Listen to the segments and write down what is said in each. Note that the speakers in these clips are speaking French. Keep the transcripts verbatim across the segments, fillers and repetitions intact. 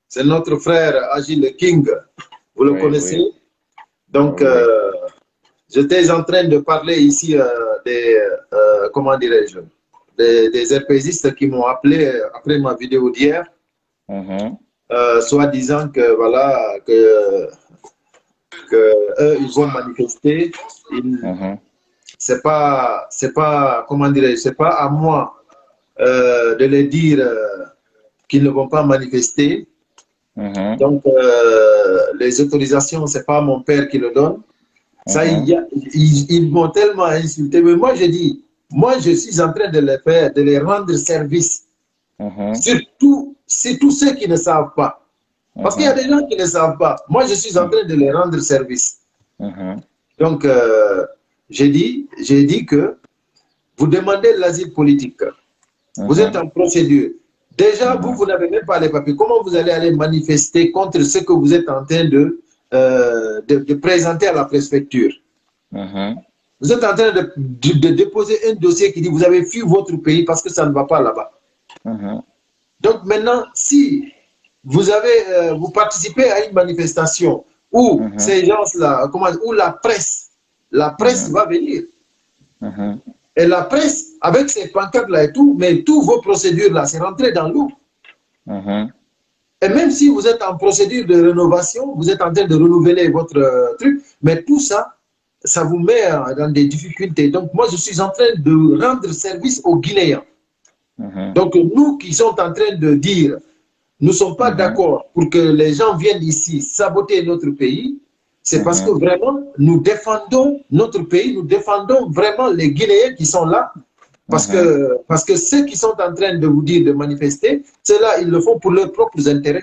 C'est notre frère Agile King. Vous le Oui, connaissez? oui. Donc, Oui, oui. euh, j'étais en train de parler ici euh, des, euh, comment dirais-je, des, des RPGistes qui m'ont appelé après ma vidéo d'hier, Mhm, euh, soi-disant que, voilà, que, que eux, ils vont manifester. Ils, mhm, c'est pas, c'est pas, comment dirais-je, c'est pas à moi euh, de les dire euh, qu'ils ne vont pas manifester. mhm, Donc, euh, les autorisations, c'est pas mon père qui le donne. Ça, il mhm, y a- ils, ils m'ont tellement insulté. Mais moi, je dis, moi, je suis en train de les faire, de les rendre service. mhm, Surtout, c'est tous ceux qui ne savent pas. Parce qu'il y a mhm, des gens qui ne savent pas. Moi, je suis en train de les rendre service. mhm, Donc, euh, j'ai dit, j'ai dit que vous demandez l'asile politique. Vous êtes mhm, en procédure. Déjà, vous, mhm, vous n'avez même pas les papiers. Comment vous allez aller manifester contre ce que vous êtes en train de, euh, de, de présenter à la préfecture? mhm, Vous êtes en train de, de, de déposer un dossier qui dit vous avez fui votre pays parce que ça ne va pas là-bas. mhm, Donc maintenant, si vous avez, euh, vous participez à une manifestation où mhm, ces gens-là, comment, où la presse, la presse mhm, va venir. mhm, Et la presse, avec ces pancartes-là et tout, mais toutes vos procédures-là, c'est rentré dans l'eau. mhm, Et même si vous êtes en procédure de rénovation, vous êtes en train de renouveler votre euh, truc, mais tout ça, ça vous met euh, dans des difficultés. Donc moi, je suis en train de rendre service aux Guinéens. mhm, Donc nous qui sommes en train de dire, nous ne sommes pas mhm, d'accord pour que les gens viennent ici saboter notre pays, c'est parce que mhm, vraiment, nous défendons notre pays, nous défendons vraiment les Guinéens qui sont là. Parce mhm, que, parce que ceux qui sont en train de vous dire de manifester, ceux-là, ils le font pour leurs propres intérêts.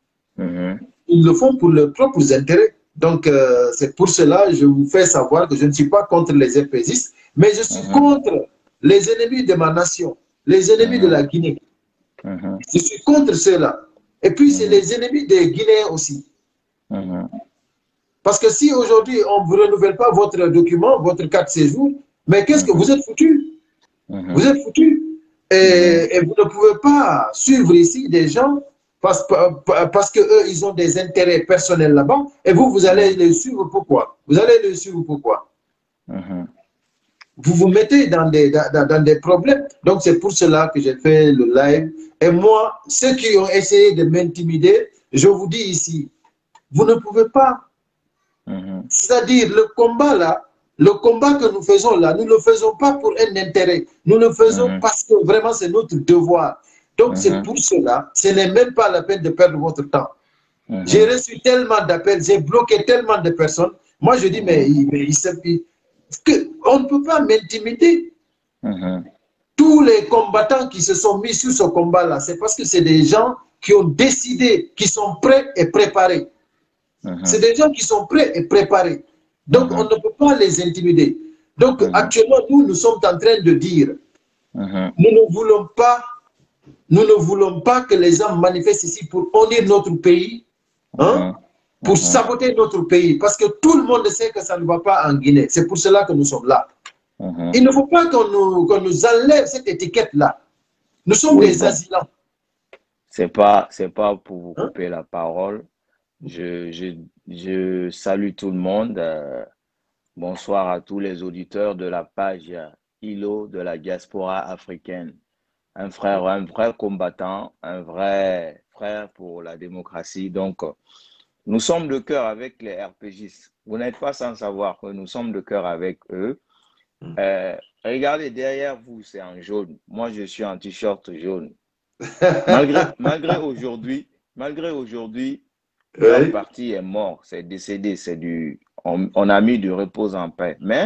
mhm, Ils le font pour leurs propres intérêts. Donc, euh, c'est pour cela que je vous fais savoir que je ne suis pas contre les épésistes, mais je suis mhm, contre les ennemis de ma nation, les ennemis de mhm, la Guinée. mhm, Je suis contre ceux-là. Et puis, c'est mhm, les ennemis des Guinéens aussi. mhm, Parce que si aujourd'hui, on ne vous renouvelle pas votre document, votre carte séjour, mais qu'est-ce que mhm, vous êtes foutu? Vous mhm, êtes foutu. Et, mhm, et vous ne pouvez pas suivre ici des gens parce, parce qu'eux, ils ont des intérêts personnels là-bas. Et vous, vous allez les suivre pourquoi? Vous allez les suivre pourquoi? mhm, Vous vous mettez dans des, dans, dans des problèmes. Donc, c'est pour cela que j'ai fait le live. Et moi, ceux qui ont essayé de m'intimider, je vous dis ici, vous ne pouvez pas. mhm, C'est-à-dire, le combat là, le combat que nous faisons là, nous ne le faisons pas pour un intérêt. Nous le faisons mhm, parce que vraiment c'est notre devoir. Donc c'est mhm, pour cela, ce n'est même pas la peine de perdre votre temps. J'ai mhm, reçu tellement d'appels, j'ai bloqué tellement de personnes. Moi je dis, mais, mhm, mais il, il, que, on ne peut pas m'intimider. mhm, Tous les combattants qui se sont mis sur ce combat-là, c'est parce que c'est des gens qui ont décidé, qui sont prêts et préparés. C'est mhm, des gens qui sont prêts et préparés. Donc, on mhm, ne peut pas les intimider. Donc, mhm, actuellement, nous, nous sommes en train de dire, mhm, nous ne voulons pas, nous ne voulons pas que les gens manifestent ici pour honner notre pays, hein, mhm, pour mhm, saboter notre pays, parce que tout le monde sait que ça ne va pas en Guinée. C'est pour cela que nous sommes là. mhm. Il ne faut pas qu'on nous, qu'on nous enlève cette étiquette-là. Nous sommes Oui, des bon, asilants. c'est pas, c'est pas pour vous Hein? couper la parole. Je, je, je salue tout le monde. euh, bonsoir à tous les auditeurs de la page I L O de la diaspora africaine. Un frère, un vrai combattant, un vrai frère pour la démocratie. Donc, nous sommes de cœur avec les R P Gistes. Vous n'êtes pas sans savoir que nous sommes de cœur avec eux. Euh, regardez, derrière vous, c'est en jaune. Moi, je suis en t-shirt jaune. Malgré, malgré aujourd'hui, malgré aujourd'hui, leur Oui, parti est mort, c'est décédé, c'est du, on, on a mis du repos en paix. Mais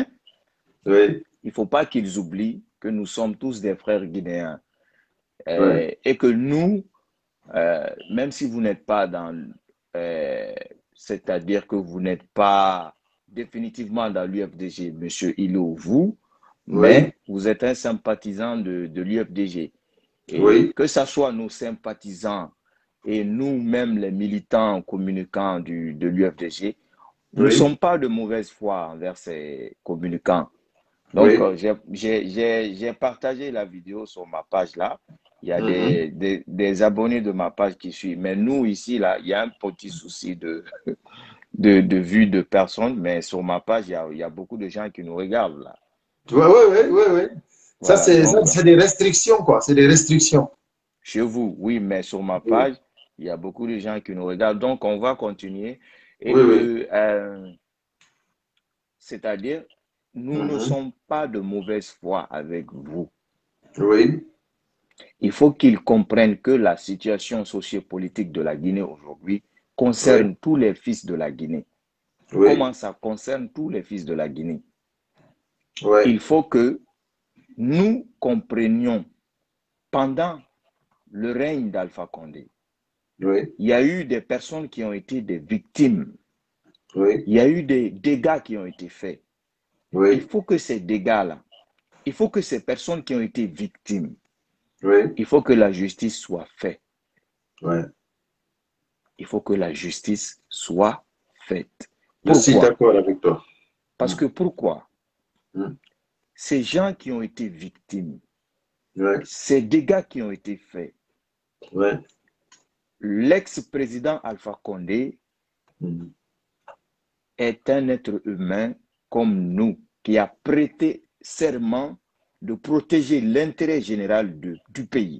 oui, il ne faut pas qu'ils oublient que nous sommes tous des frères guinéens oui, euh, et que nous, euh, même si vous n'êtes pas dans, euh, c'est-à-dire que vous n'êtes pas définitivement dans l'U F D G, Monsieur Hilo, vous, oui, mais vous êtes un sympathisant de, de l'U F D G. Et oui, que ce soit nos sympathisants et nous-mêmes, les militants communicants du, de l'U F D G, nous ne oui, sommes pas de mauvaise foi envers ces communicants. Donc, euh, j'ai j'ai- j'ai- j'ai partagé la vidéo sur ma page là. Il y a Mhm. des, des, des abonnés de ma page qui suivent. Mais nous, ici, là, il y a un petit souci de, de, de vue de personnes. Mais sur ma page, il y a, il y a beaucoup de gens qui nous regardent là. Ouais, ouais, ouais, ouais, ouais. Ça, Voilà. c'est ça, Donc, c'est des restrictions, quoi. C'est des restrictions. chez vous, oui, mais sur ma Oui, page, il y a beaucoup de gens qui nous regardent. Donc, on va continuer. Et oui, oui. que, euh, c'est-à-dire, nous ne Mhm. sommes pas de mauvaise foi avec vous. Oui, Il faut qu'ils comprennent que la situation sociopolitique de la Guinée aujourd'hui oui, concerne tous les fils de la Guinée. oui, Comment ça concerne tous les fils de la Guinée? oui, Il faut que nous comprenions pendant le règne d'Alpha Condé, oui, il y a eu des personnes qui ont été des victimes. oui, Il y a eu des dégâts qui ont été faits. Il oui, faut que ces dégâts-là, il faut que ces personnes qui ont été victimes, oui, il faut que la justice soit faite. oui. Il faut que la justice soit faite. Je suis Pourquoi? d'accord avec toi. Parce que pourquoi? Mhm. Ces gens qui ont été victimes, Oui, ces dégâts qui ont été faits, oui. l'ex-président Alpha Condé Mhm. est un être humain comme nous, qui a prêté serment de protéger l'intérêt général de, du pays,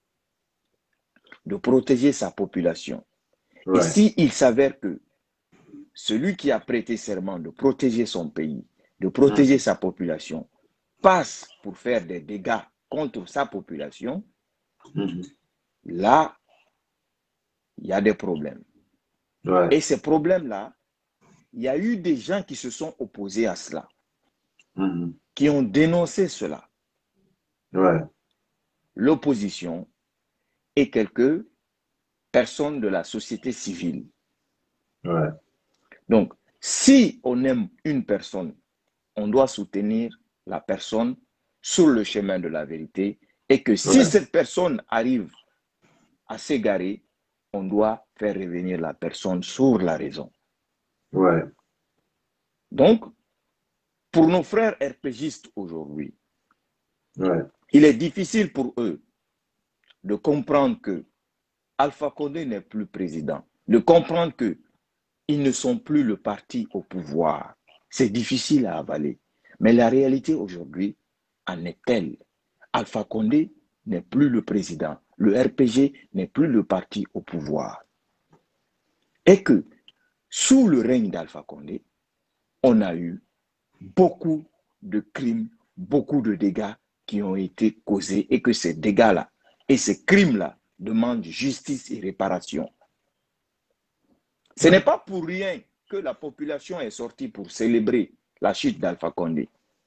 de protéger sa population. Et Ouais. s'il s'avère que celui qui a prêté serment de protéger son pays, de protéger Mhm. sa population, passe pour faire des dégâts contre sa population, Mhm. là, il y a des problèmes. Ouais. Et ces problèmes-là, il y a eu des gens qui se sont opposés à cela, Mhm. qui ont dénoncé cela. Ouais. L'opposition et quelques personnes de la société civile. Ouais. Donc, si on aime une personne, on doit soutenir la personne sur le chemin de la vérité et que si Ouais. cette personne arrive à s'égarer, on doit faire revenir la personne sur la raison. Ouais. Donc, pour nos frères RPGistes aujourd'hui, Ouais. il est difficile pour eux de comprendre que Alpha Condé n'est plus président, de comprendre que ils ne sont plus le parti au pouvoir. C'est difficile à avaler. Mais la réalité aujourd'hui en est telle. Alpha Condé n'est plus le président. Le R P G n'est plus le parti au pouvoir. Et que sous le règne d'Alpha Condé, on a eu beaucoup de crimes, beaucoup de dégâts qui ont été causés et que ces dégâts-là et ces crimes-là demandent justice et réparation. Ce n'est pas pour rien que la population est sortie pour célébrer la chute d'Alpha Condé.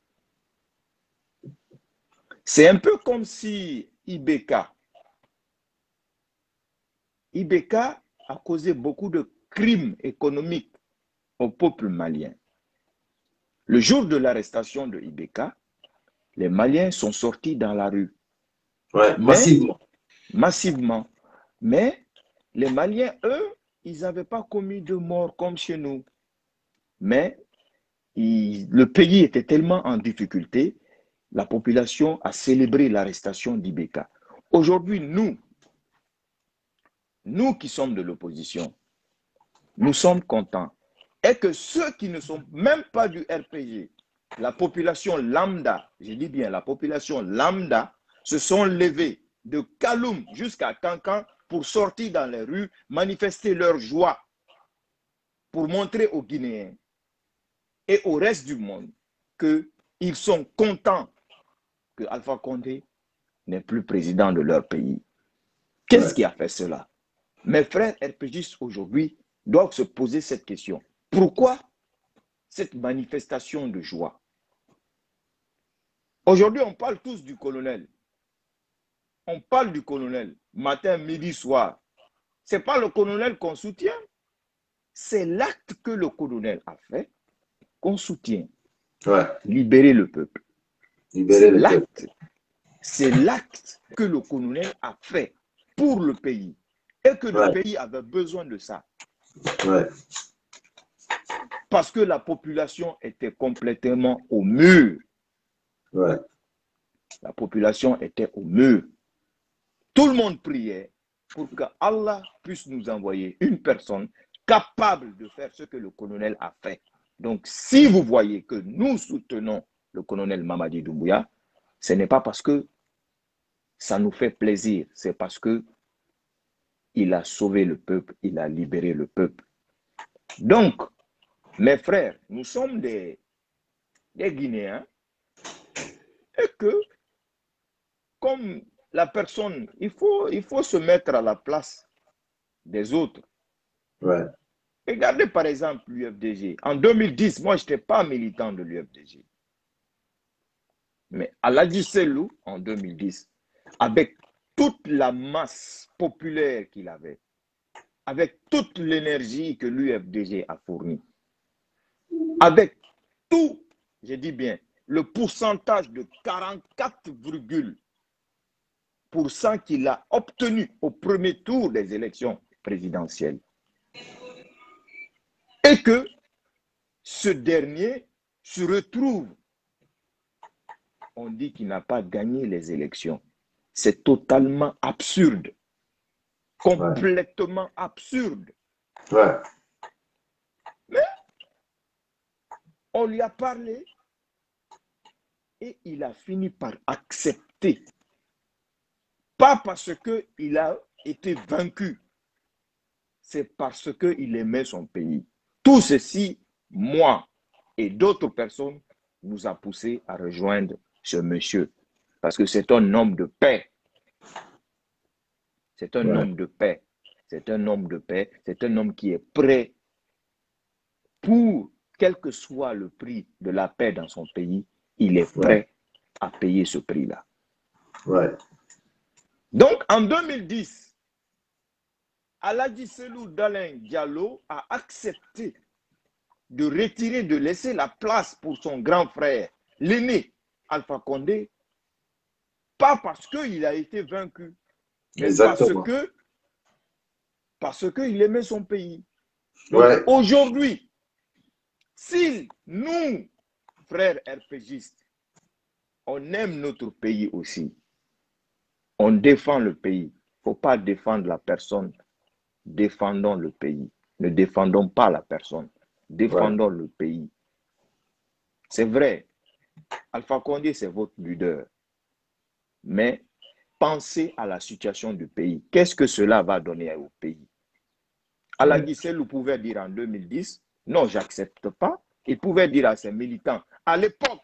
C'est un peu comme si I B K, I B K a causé beaucoup de crimes économiques au peuple malien. Le jour de l'arrestation de I B K, les Maliens sont sortis dans la rue. Ouais. Mais, Massivement. massivement. Mais les Maliens, eux, ils n'avaient pas commis de mort comme chez nous. Mais il, le pays était tellement en difficulté, la population a célébré l'arrestation d'I B K. Aujourd'hui, nous, nous qui sommes de l'opposition, nous sommes contents. Et que ceux qui ne sont même pas du R P G, la population lambda, je dis bien la population lambda, se sont levés de Kaloum jusqu'à Kankan pour sortir dans les rues, manifester leur joie, pour montrer aux Guinéens et au reste du monde qu'ils sont contents que Alpha Condé n'est plus président de leur pays. Qu'est-ce Ouais. qui a fait cela? Mes frères RPGistes aujourd'hui doivent se poser cette question. Pourquoi cette manifestation de joie? Aujourd'hui, on parle tous du colonel. On parle du colonel, matin, midi, soir. Ce n'est pas le colonel qu'on soutient, c'est l'acte que le colonel a fait qu'on soutient. Ouais. Libérer le peuple. Libérer C'est le peuple. l'acte. C'est l'acte que le colonel a fait pour le pays. Et que le Ouais. pays avait besoin de ça. Ouais. Parce que la population était complètement au mur. Ouais. La population était au mur. Tout le monde priait pour que Allah puisse nous envoyer une personne capable de faire ce que le colonel a fait. Donc, si vous voyez que nous soutenons le colonel Mamadi Doumbouya, ce n'est pas parce que ça nous fait plaisir, c'est parce que il a sauvé le peuple, il a libéré le peuple. Donc, mes frères, nous sommes des, des Guinéens et que, comme la personne, il faut, il faut se mettre à la place des autres. Ouais. Regardez par exemple l'U F D G. En deux mille dix, moi, je n'étais pas militant de l'U F D G. Mais Aladji Selou, en deux mille dix, avec toute la masse populaire qu'il avait, avec toute l'énergie que l'U F D G a fournie, avec tout, je dis bien, le pourcentage de quarante-quatre virgule pour cent qu'il a obtenu au premier tour des élections présidentielles. Et que ce dernier se retrouve, on dit qu'il n'a pas gagné les élections. C'est totalement absurde. Complètement ouais. absurde. Ouais. Mais on lui a parlé et il a fini par accepter. Pas parce qu'il a été vaincu, c'est parce qu'il aimait son pays. Tout ceci, moi et d'autres personnes, nous a poussé à rejoindre ce monsieur. Parce que c'est un homme de paix. C'est un ouais. homme de paix. C'est un homme de paix. C'est un homme qui est prêt pour, quel que soit le prix de la paix dans son pays, il est prêt ouais. à payer ce prix-là. Ouais. Donc, en deux mille dix, Aladji Selou Dalein Diallo a accepté de retirer, de laisser la place pour son grand frère, l'aîné Alpha Condé, pas parce qu'il a été vaincu, mais Exactement. parce que parce qu'il aimait son pays. Donc ouais. aujourd'hui, si nous, frères RPGistes, on aime notre pays aussi, on défend le pays, il ne faut pas défendre la personne, défendons le pays. Ne défendons pas la personne, défendons ouais. le pays. C'est vrai, Alpha Condé, c'est votre leader. Mais pensez à la situation du pays. Qu'est-ce que cela va donner au pays? Aladji Selou pouvait dire en deux mille dix, non, j'accepte pas. Il pouvait dire à ses militants, à l'époque,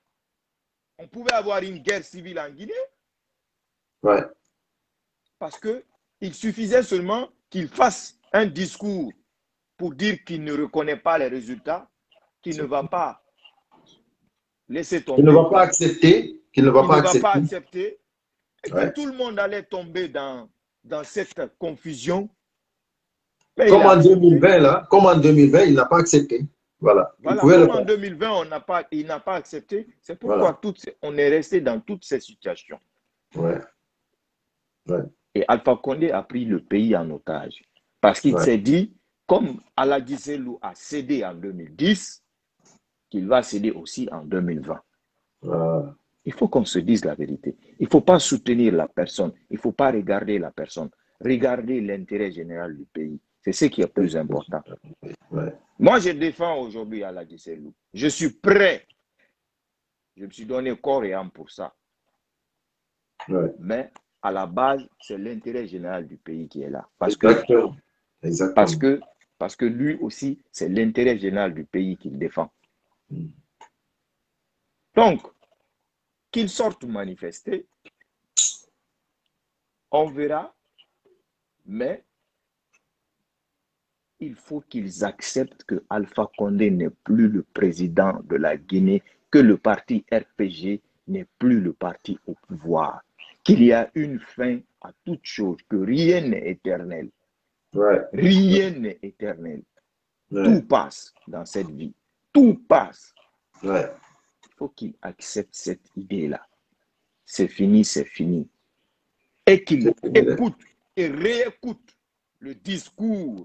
on pouvait avoir une guerre civile en Guinée. Ouais. Parce qu'il suffisait seulement qu'il fasse un discours pour dire qu'il ne reconnaît pas les résultats, qu'il ne va pas laisser tomber. Il ne va pas accepter. Qu'il ne va, il pas, ne va accepter. pas accepter. Et ouais. que tout le monde allait tomber dans, dans cette confusion. Mais comme en deux mille vingt, là, comme en deux mille vingt, il n'a pas accepté. Voilà. Voilà, comme le... en deux mille vingt, on n'a pas, il n'a pas accepté. C'est pourquoi voilà. toutes ces, on est resté dans toutes ces situations. Ouais. Ouais. Et Alpha Condé a pris le pays en otage. Parce qu'il ouais. s'est dit, comme Aladji Selou a cédé en deux mille dix, qu'il va céder aussi en deux mille vingt. Ouais. Il faut qu'on se dise la vérité. Il ne faut pas soutenir la personne. Il ne faut pas regarder la personne. Regardez l'intérêt général du pays. C'est ce qui est plus important. Ouais. Moi, je défends aujourd'hui Aladji Selou. Je suis prêt. Je me suis donné corps et âme pour ça. Ouais. Mais à la base, c'est l'intérêt général du pays qui est là. Parce Exactement. que, Exactement. Parce que, parce que lui aussi, c'est l'intérêt général du pays qu'il défend. Mm. Donc, qu'ils sortent manifester, on verra, mais il faut qu'ils acceptent que Alpha Condé n'est plus le président de la Guinée, que le parti R P G n'est plus le parti au pouvoir, qu'il y a une fin à toute chose, que rien n'est éternel. Ouais. Rien n'est éternel. Ouais. Tout passe dans cette vie. Tout passe. Ouais. Il faut qu'ils acceptent cette idée-là. C'est fini, c'est fini. Et qu'ils écoutent et réécoutent le discours,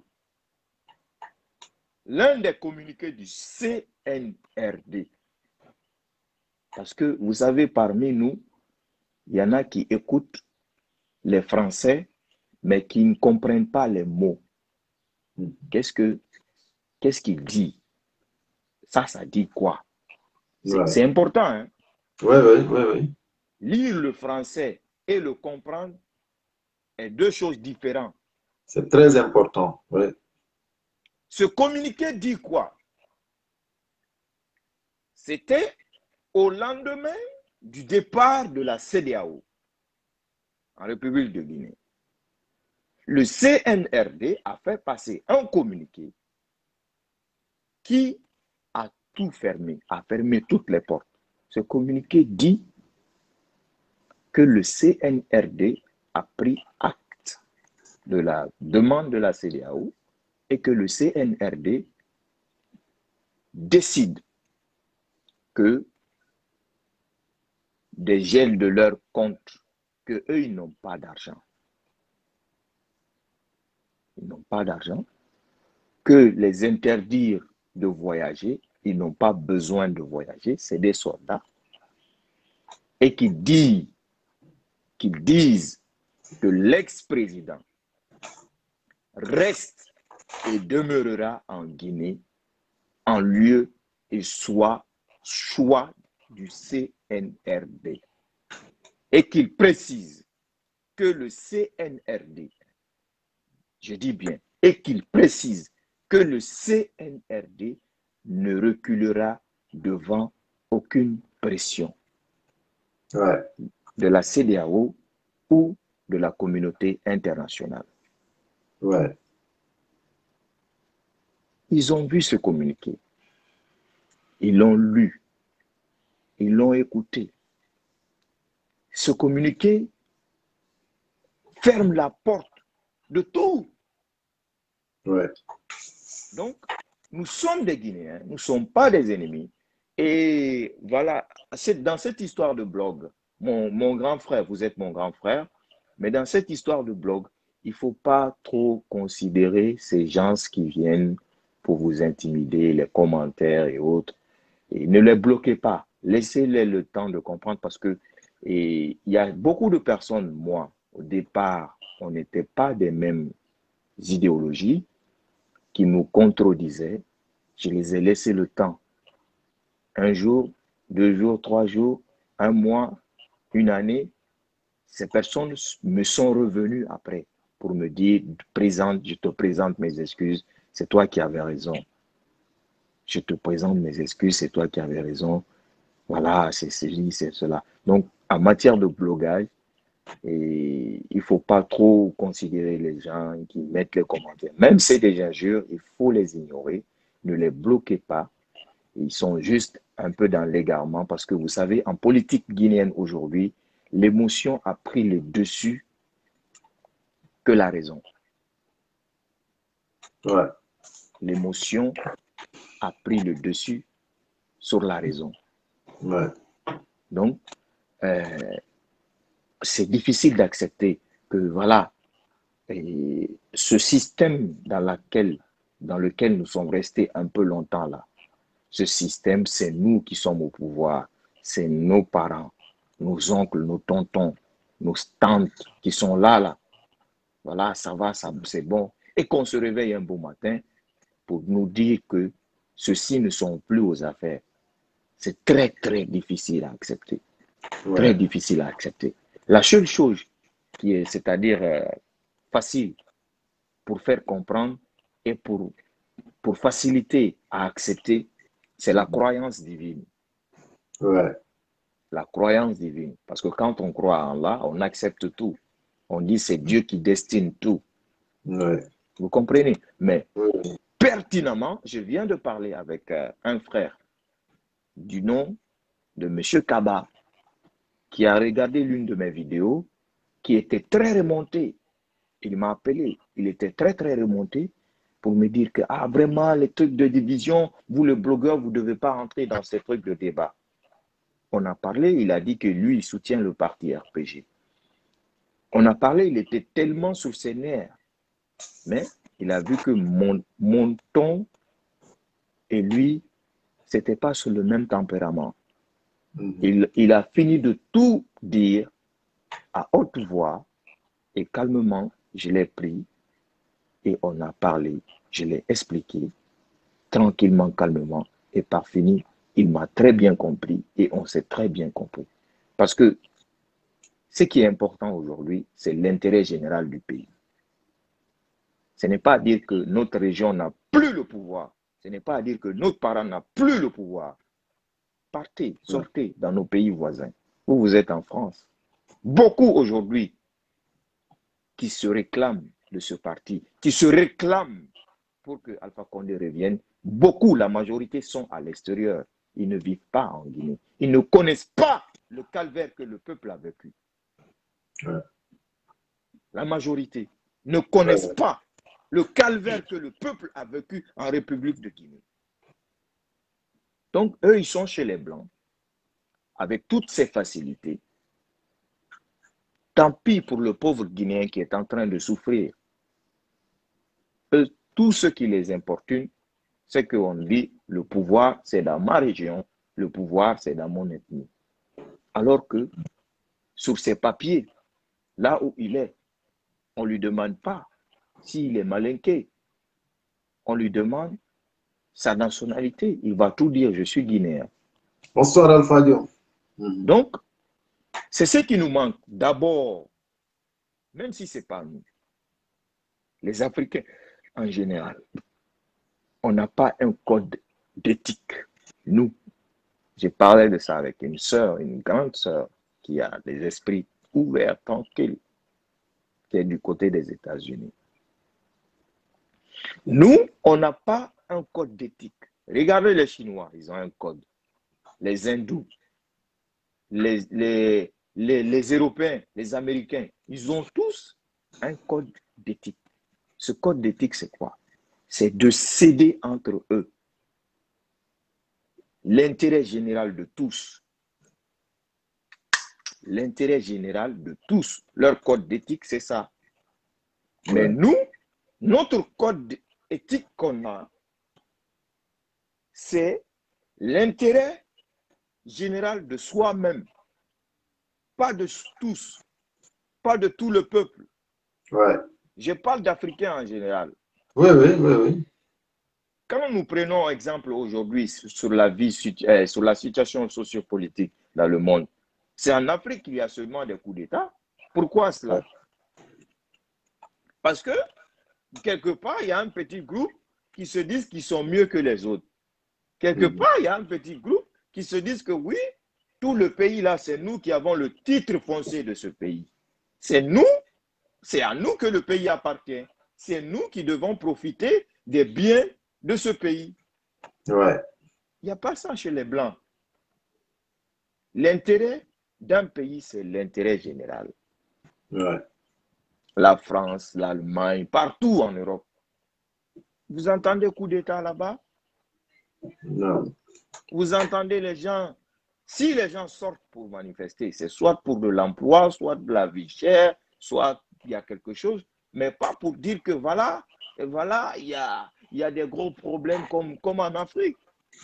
l'un des communiqués du C N R D. Parce que vous savez, parmi nous, il y en a qui écoutent les Français, mais qui ne comprennent pas les mots. Qu'est-ce que, qu'est-ce qu'il dit? Ça, ça dit quoi? C'est Ouais. c'est important, hein? Ouais, ouais, ouais, ouais. Lire le français et le comprendre est deux choses différentes. C'est très important. Ouais. Se communiquer dit quoi? C'était au lendemain du départ de la C E D E A O en République de Guinée. Le C N R D a fait passer un communiqué qui a tout fermé, a fermé toutes les portes. Ce communiqué dit que le C N R D a pris acte de la demande de la C E D E A O et que le C N R D décide que des gels de leur compte, que eux, ils n'ont pas d'argent. Ils n'ont pas d'argent. Que les interdire de voyager, ils n'ont pas besoin de voyager, c'est des soldats. Et qui disent, qui disent que l'ex-président reste et demeurera en Guinée en lieu et soit choix du C N R D. Et qu'il précise que le C N R D, je dis bien, et qu'il précise que le C N R D ne reculera devant aucune pression Ouais. de la C E D E A O ou de la communauté internationale. Ouais. Ils ont vu ce communiqué, ils l'ont lu, ils l'ont écouté. Ce communiqué ferme la porte de tout. Ouais. Donc, nous sommes des Guinéens, nous ne sommes pas des ennemis. Et voilà, dans cette histoire de blog, mon, mon grand frère, vous êtes mon grand frère, mais dans cette histoire de blog, il ne faut pas trop considérer ces gens qui viennent pour vous intimider, les commentaires et autres. Et ne les bloquez pas. Laissez-les le temps de comprendre parce que et, il y a beaucoup de personnes, moi, au départ, on n'était pas des mêmes idéologies qui nous contredisaient. Je les ai laissés le temps. Un jour, deux jours, trois jours, un mois, une année, ces personnes me sont revenues après pour me dire, présente, je te présente mes excuses, c'est toi qui avais raison. Je te présente mes excuses, c'est toi qui avais raison. Voilà, c'est ceci, c'est cela. Donc, en matière de blogage, et il ne faut pas trop considérer les gens qui mettent les commentaires. Même si c'est des injures, il faut les ignorer. Ne les bloquez pas. Ils sont juste un peu dans l'égarement parce que vous savez, en politique guinéenne aujourd'hui, l'émotion a pris le dessus que la raison. Ouais. L'émotion a pris le dessus sur la raison. Ouais. Donc, euh, c'est difficile d'accepter que, voilà, et ce système dans, laquelle, dans lequel nous sommes restés un peu longtemps là, ce système, c'est nous qui sommes au pouvoir, c'est nos parents, nos oncles, nos tontons, nos tantes qui sont là, là. Voilà, ça va, ça, c'est bon. Et qu'on se réveille un beau matin pour nous dire que ceux-ci ne sont plus aux affaires. C'est très, très difficile à accepter. Ouais. Très difficile à accepter. La seule chose qui est, c'est-à-dire euh, facile pour faire comprendre et pour, pour faciliter à accepter, c'est la croyance divine. Ouais. La croyance divine. Parce que quand on croit en Allah, on accepte tout. On dit c'est Dieu qui destine tout. Ouais. Vous comprenez? Mais Ouais. pertinemment, je viens de parler avec euh, un frère du nom de M. Kaba qui a regardé l'une de mes vidéos qui était très remontée. Il m'a appelé. Il était très, très remonté pour me dire que, ah, vraiment, les trucs de division, vous, le blogueur, vous ne devez pas entrer dans ces trucs de débat. On a parlé, il a dit que lui, il soutient le parti R P G. On a parlé, il était tellement sur ses nerfs. Mais il a vu que mon, mon ton et lui, ce n'était pas sur le même tempérament. Mhm. Il, il a fini de tout dire à haute voix et calmement, je l'ai pris et on a parlé. Je l'ai expliqué tranquillement, calmement et par fini, il m'a très bien compris et on s'est très bien compris. Parce que ce qui est important aujourd'hui, c'est l'intérêt général du pays. Ce n'est pas à dire que notre région n'a plus le pouvoir. Ce n'est pas à dire que notre parent n'a plus le pouvoir. Partez, sortez dans nos pays voisins. Vous, vous êtes en France. Beaucoup aujourd'hui qui se réclament de ce parti, qui se réclament pour que Alpha Condé revienne. Beaucoup, la majorité, sont à l'extérieur. Ils ne vivent pas en Guinée. Ils ne connaissent pas le calvaire que le peuple a vécu. Ouais. La majorité ne connaissent Ouais. pas le calvaire que le peuple a vécu en République de Guinée. Donc, eux, ils sont chez les Blancs, avec toutes ces facilités. Tant pis pour le pauvre Guinéen qui est en train de souffrir. Eux, tout ce qui les importune, c'est qu'on dit, le pouvoir, c'est dans ma région, le pouvoir, c'est dans mon ethnie. Alors que, sur ses papiers, là où il est, on ne lui demande pas s'il est malinqué. On lui demande sa nationalité. Il va tout dire, je suis guinéen. Bonsoir Alpha Dion. Mhm. Donc, c'est ce qui nous manque. D'abord, même si ce n'est pas nous, les Africains en général, on n'a pas un code d'éthique. Nous, j'ai parlé de ça avec une sœur, une grande sœur, qui a des esprits ouverts, tranquilles, qui est du côté des États-Unis. Nous, on n'a pas un code d'éthique. Regardez les Chinois, ils ont un code. Les Hindous, les, les, les, les Européens, les Américains, ils ont tous un code d'éthique. Ce code d'éthique, c'est quoi? C'est de céder entre eux l'intérêt général de tous. L'intérêt général de tous. Leur code d'éthique, c'est ça. Mais Ouais. nous, notre code éthique qu'on a, c'est l'intérêt général de soi-même. Pas de tous, pas de tout le peuple. Ouais. Je parle d'Africains en général. Oui, oui, oui, oui. Quand nous prenons exemple aujourd'hui sur la vie, sur la situation sociopolitique dans le monde, c'est en Afrique qu'il y a seulement des coups d'État. Pourquoi cela? Parce que, quelque part, il y a un petit groupe qui se disent qu'ils sont mieux que les autres. Quelque Mhm. part, il y a un petit groupe qui se disent que oui, tout le pays là, c'est nous qui avons le titre foncier de ce pays. C'est nous, c'est à nous que le pays appartient. C'est nous qui devons profiter des biens de ce pays. Ouais. Il n'y a pas ça chez les Blancs. L'intérêt d'un pays, c'est l'intérêt général. Ouais. La France, l'Allemagne, partout en Europe. Vous entendez coup d'État là-bas? Non. Vous entendez les gens, si les gens sortent pour manifester, c'est soit pour de l'emploi, soit de la vie chère, soit il y a quelque chose, mais pas pour dire que voilà, et voilà, il y a, il y a des gros problèmes comme, comme en Afrique.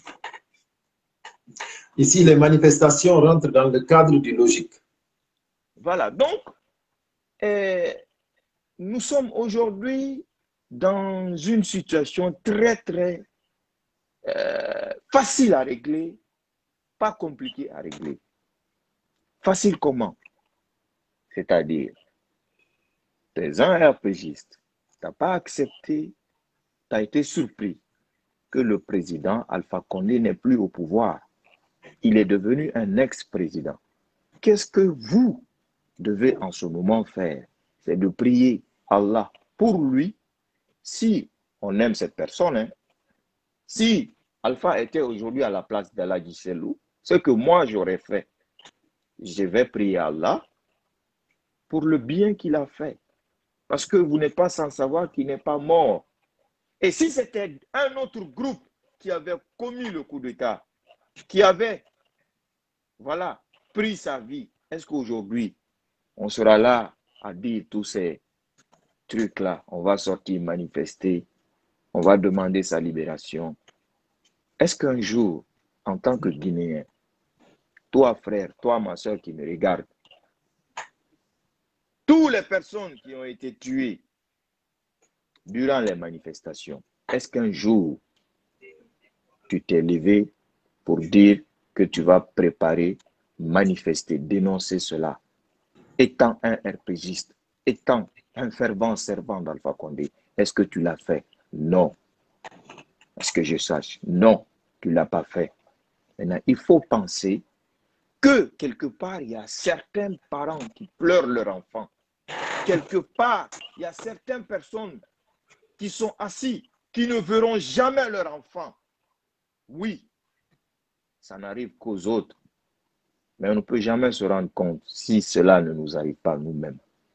Ici, les manifestations rentrent dans le cadre du logique. Voilà, donc, eh, nous sommes aujourd'hui dans une situation très, très euh, facile à régler, pas compliquée à régler. Facile comment? C'est-à-dire, tu es un RPGiste, tu n'as pas accepté, tu as été surpris que le président Alpha Condé n'est plus au pouvoir. Il est devenu un ex-président. Qu'est-ce que vous devez en ce moment faire? C'est de prier Allah pour lui. Si on aime cette personne, hein, si Alpha était aujourd'hui à la place d'Allah Gisselou, ce que moi j'aurais fait, je vais prier Allah pour le bien qu'il a fait. Parce que vous n'êtes pas sans savoir qu'il n'est pas mort. Et si c'était un autre groupe qui avait commis le coup d'État, qui avait, voilà, pris sa vie, est-ce qu'aujourd'hui, on sera là à dire tous ces trucs-là? On va sortir manifester, on va demander sa libération. Est-ce qu'un jour, en tant que Guinéen, toi frère, toi ma soeur qui me regarde, toutes les personnes qui ont été tuées durant les manifestations, est-ce qu'un jour, tu t'es levé pour dire que tu vas préparer, manifester, dénoncer cela, étant un RPGiste, étant un fervent servant d'Alpha Condé? Est-ce que tu l'as fait? Non. Est-ce que je sache? Non, tu ne l'as pas fait. Maintenant, il faut penser que quelque part, il y a certains parents qui pleurent leur enfant. Quelque part, il y a certaines personnes qui sont assis, qui ne verront jamais leur enfant. Oui, ça n'arrive qu'aux autres. Mais on ne peut jamais se rendre compte si cela ne nous arrive pas nous-mêmes.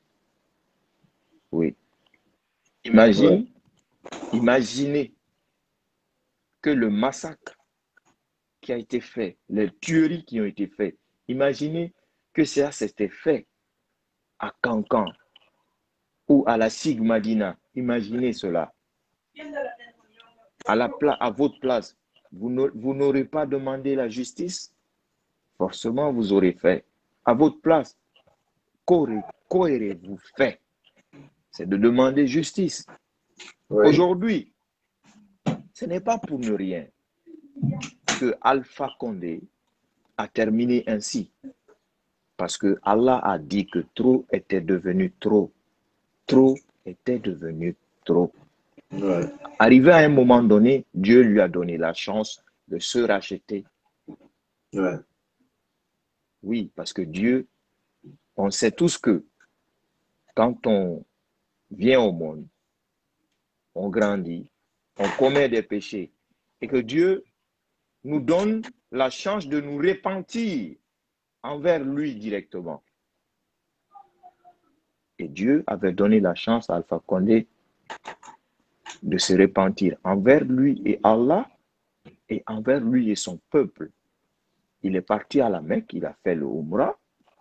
Oui. Imagine, imaginez que le massacre qui a été fait, les tueries qui ont été faites, imaginez que ça s'était fait à Cancan ou à la Sigmadina. Imaginez cela. À, la à votre place, vous n'aurez pas demandé la justice? Forcément, vous aurez fait. À votre place, qu'aurez-vous fait? C'est de demander justice. Oui. Aujourd'hui, ce n'est pas pour ne rien que Alpha Condé a terminé ainsi. Parce que Allah a dit que trop était devenu trop. Trop était devenu trop. Ouais. Arrivé à un moment donné, Dieu lui a donné la chance de se racheter. Ouais. Oui, parce que Dieu, on sait tous que quand on vient au monde, on grandit, on commet des péchés et que Dieu nous donne la chance de nous repentir envers lui directement. Et Dieu avait donné la chance à Alpha Condé de se repentir envers lui et Allah et envers lui et son peuple. Il est parti à la Mecque, il a fait le Umrah.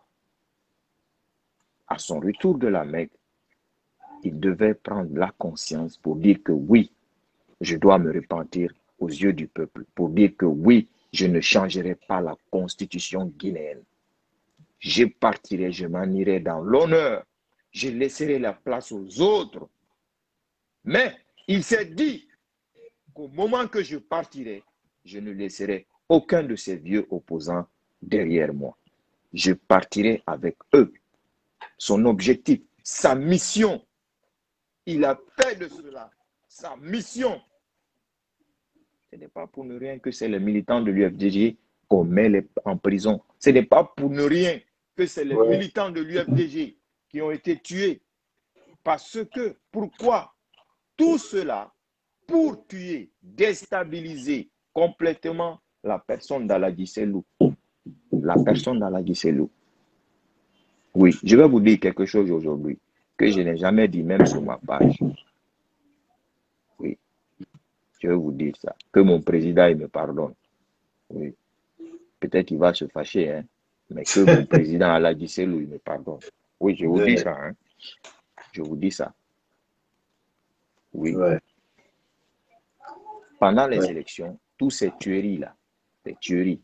À son retour de la Mecque, il devait prendre la conscience pour dire que oui, je dois me repentir aux yeux du peuple, pour dire que oui, je ne changerai pas la constitution guinéenne. Je partirai, je m'en irai dans l'honneur, je laisserai la place aux autres. Mais il s'est dit qu'au moment que je partirai, je ne laisserai aucun de ces vieux opposants derrière moi. Je partirai avec eux. Son objectif, sa mission, il a fait de cela sa mission. Ce n'est pas pour ne rien que c'est les militants de l'U F D G qu'on met les, en prison. Ce n'est pas pour ne rien que c'est les ouais. militants de l'U F D G qui ont été tués. Parce que, pourquoi? Tout cela pour tuer, déstabiliser complètement la personne d'Alagi Selou. La personne d'Alagi Selou. Oui, je vais vous dire quelque chose aujourd'hui que je n'ai jamais dit même sur ma page. Oui, je vais vous dire ça. Que mon président il me pardonne. Oui, peut-être qu'il va se fâcher, hein, mais que mon président Alagi Selou il me pardonne. Oui, je vous ouais. dis ça. Hein. Je vous dis ça. Oui. Ouais. Pendant les ouais. élections, tous ces tueries-là, ces tueries,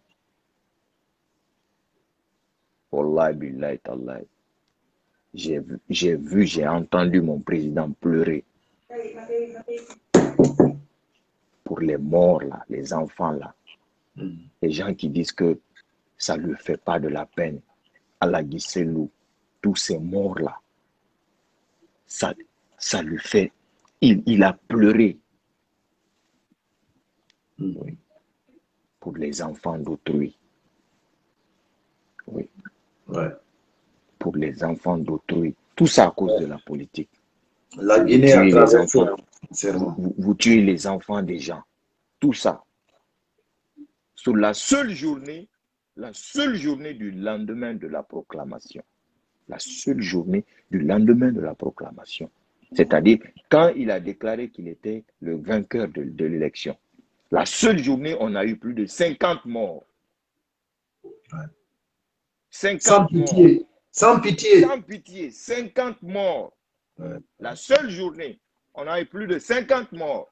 Wallahi billahi tallahi, j'ai vu, j'ai vu, j'ai entendu mon président pleurer pour les morts là, les enfants là. Mm. Les gens qui disent que ça ne lui fait pas de la peine. Alagi Selou, tous ces morts là, ça, ça lui fait, il, il a pleuré. Mm. Oui. Pour les enfants d'autrui. Oui. Ouais. Pour les enfants d'autrui. Tout ça à cause de la politique. La Guinée a les enfants. Vous, vous tuez les enfants des gens. Tout ça. Sur la seule journée, la seule journée du lendemain de la proclamation. La seule journée du lendemain de la proclamation. C'est-à-dire quand il a déclaré qu'il était le vainqueur de, de l'élection. La seule journée, on a eu plus de cinquante morts. Ouais. cinquante Sans pitié. Morts. Sans pitié. Sans pitié. cinquante morts. Ouais. La seule journée, on a eu plus de cinquante morts.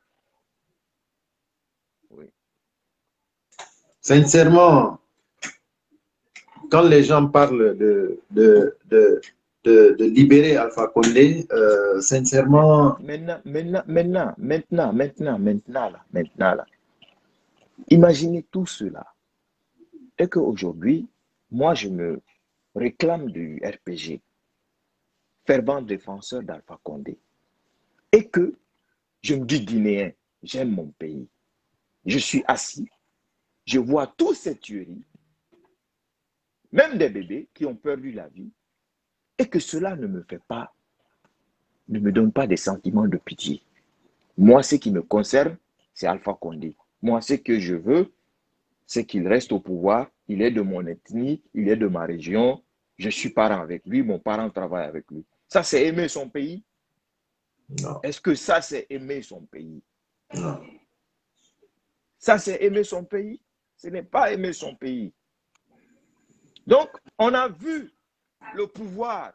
Oui. Sincèrement, quand les gens parlent de, de, de, de, de libérer Alpha Condé, euh, sincèrement... Maintenant, maintenant, maintenant, maintenant, maintenant, maintenant, là, maintenant, là. Imaginez tout cela. Et qu'aujourd'hui, moi, je me réclame du R P G, fervent défenseur d'Alpha Condé. Et que je me dis guinéen, j'aime mon pays. Je suis assis, je vois toutes ces tueries, même des bébés qui ont perdu la vie, et que cela ne me fait pas, ne me donne pas des sentiments de pitié. Moi, ce qui me concerne, c'est Alpha Condé. Moi, ce que je veux, c'est qu'il reste au pouvoir. Il est de mon ethnie, il est de ma région. Je suis parent avec lui, mon parent travaille avec lui. Ça, c'est aimer son pays? Non. Est-ce que ça, c'est aimer son pays? Non. Ça, c'est aimer son pays? Ce n'est pas aimer son pays. Donc, on a vu le pouvoir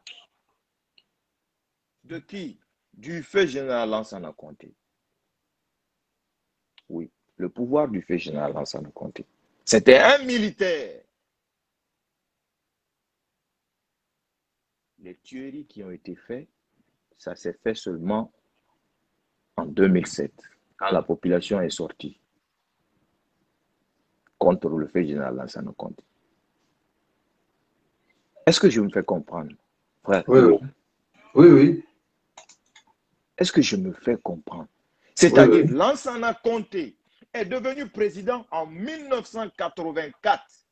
de qui? Du feu général Lansana Conté. Oui, le pouvoir du feu général Lansana Conté. C'était un militaire. Les tueries qui ont été faites, ça s'est fait seulement en deux mille sept, quand la population est sortie contre le feu général Lansana Conté. Est-ce que je me fais comprendre, frère? Oui, oui. Oui, oui. Est-ce que je me fais comprendre? C'est-à-dire, Oui, oui. Lansana Conté est devenu président en mille neuf cent quatre-vingt-quatre.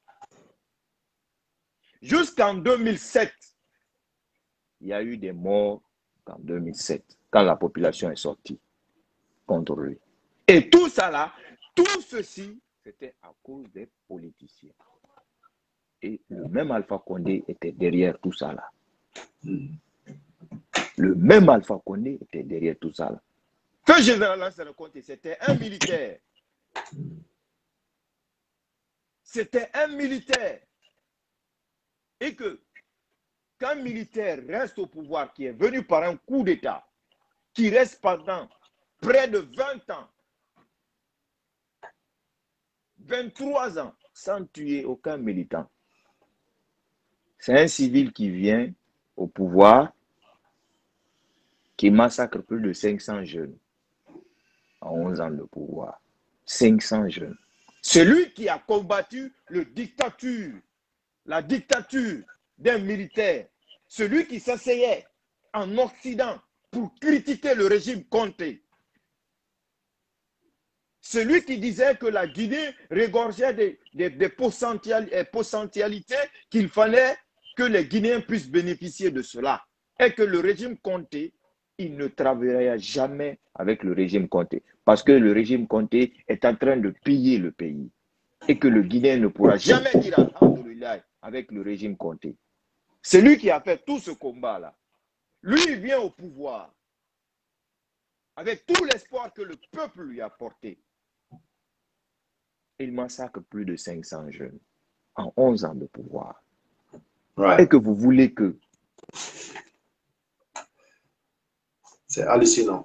Jusqu'en deux mille sept, il y a eu des morts en deux mille sept, quand la population est sortie contre lui. Et tout ça là, tout ceci, c'était à cause des politiciens. Et le même Alpha Condé était derrière tout ça là. Le même Alpha Condé était derrière tout ça là. Feu général Lansana Conté, c'était un militaire. C'était un militaire. Et que qu'un militaire reste au pouvoir, qui est venu par un coup d'État, qui reste pendant près de vingt ans, vingt-trois ans, sans tuer aucun militant. C'est un civil qui vient au pouvoir, qui massacre plus de cinq cents jeunes en onze ans de pouvoir. cinq cents jeunes. Celui qui a combattu le dictature, la dictature d'un militaire, celui qui s'asseyait en Occident pour critiquer le régime Conté, celui qui disait que la Guinée regorgeait des, des, des potentialités, qu'il fallait que les Guinéens puissent bénéficier de cela, et que le régime Conté, il ne travaillera jamais avec le régime Conté, parce que le régime Conté est en train de piller le pays, et que le Guinéen ne pourra jamais dire alhamdoulilah avec le régime Conté. C'est lui qui a fait tout ce combat-là. Lui, il vient au pouvoir avec tout l'espoir que le peuple lui a porté. Il massacre plus de cinq cents jeunes en onze ans de pouvoir. Ouais. Et que vous voulez que... C'est hallucinant.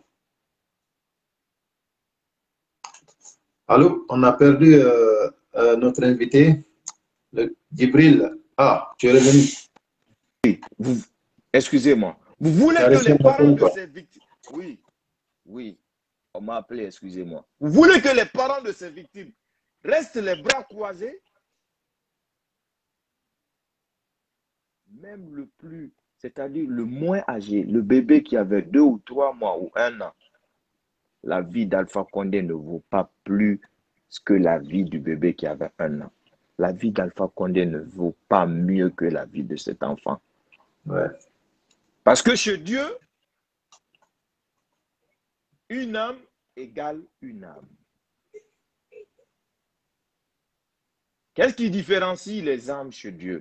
Allô, on a perdu euh, euh, notre invité, le Djibril. Ah, tu es revenu. Vous... Excusez-moi. Vous voulez T'as que reçu les un parents appel, de quoi. ces victimes... Oui, oui. On m'a appelé, excusez-moi. Vous voulez que les parents de ces victimes restent les bras croisés? Même le plus, c'est-à-dire le moins âgé, le bébé qui avait deux ou trois mois ou un an, la vie d'Alpha Condé ne vaut pas plus que la vie du bébé qui avait un an. La vie d'Alpha Condé ne vaut pas mieux que la vie de cet enfant. Ouais. Parce que chez Dieu, une âme égale une âme. Qu'est-ce qui différencie les âmes chez Dieu?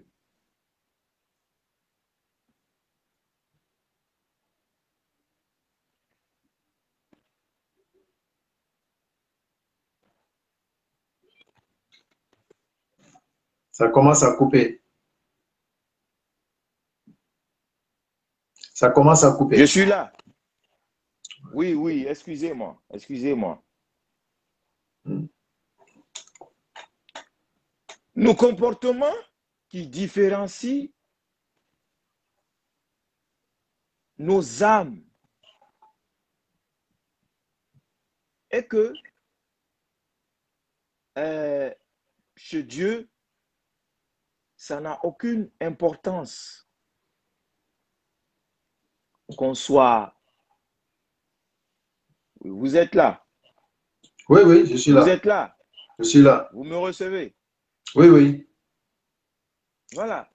Ça commence à couper. Ça commence à couper. Je suis là. Oui, oui, excusez-moi, excusez-moi. Hmm. Nos comportements qui différencie nos âmes est que euh, chez Dieu, ça n'a aucune importance qu'on soit. Vous êtes là. Oui, oui, je suis Vous là. êtes là. Je suis là. Vous me recevez. Oui, oui. Voilà.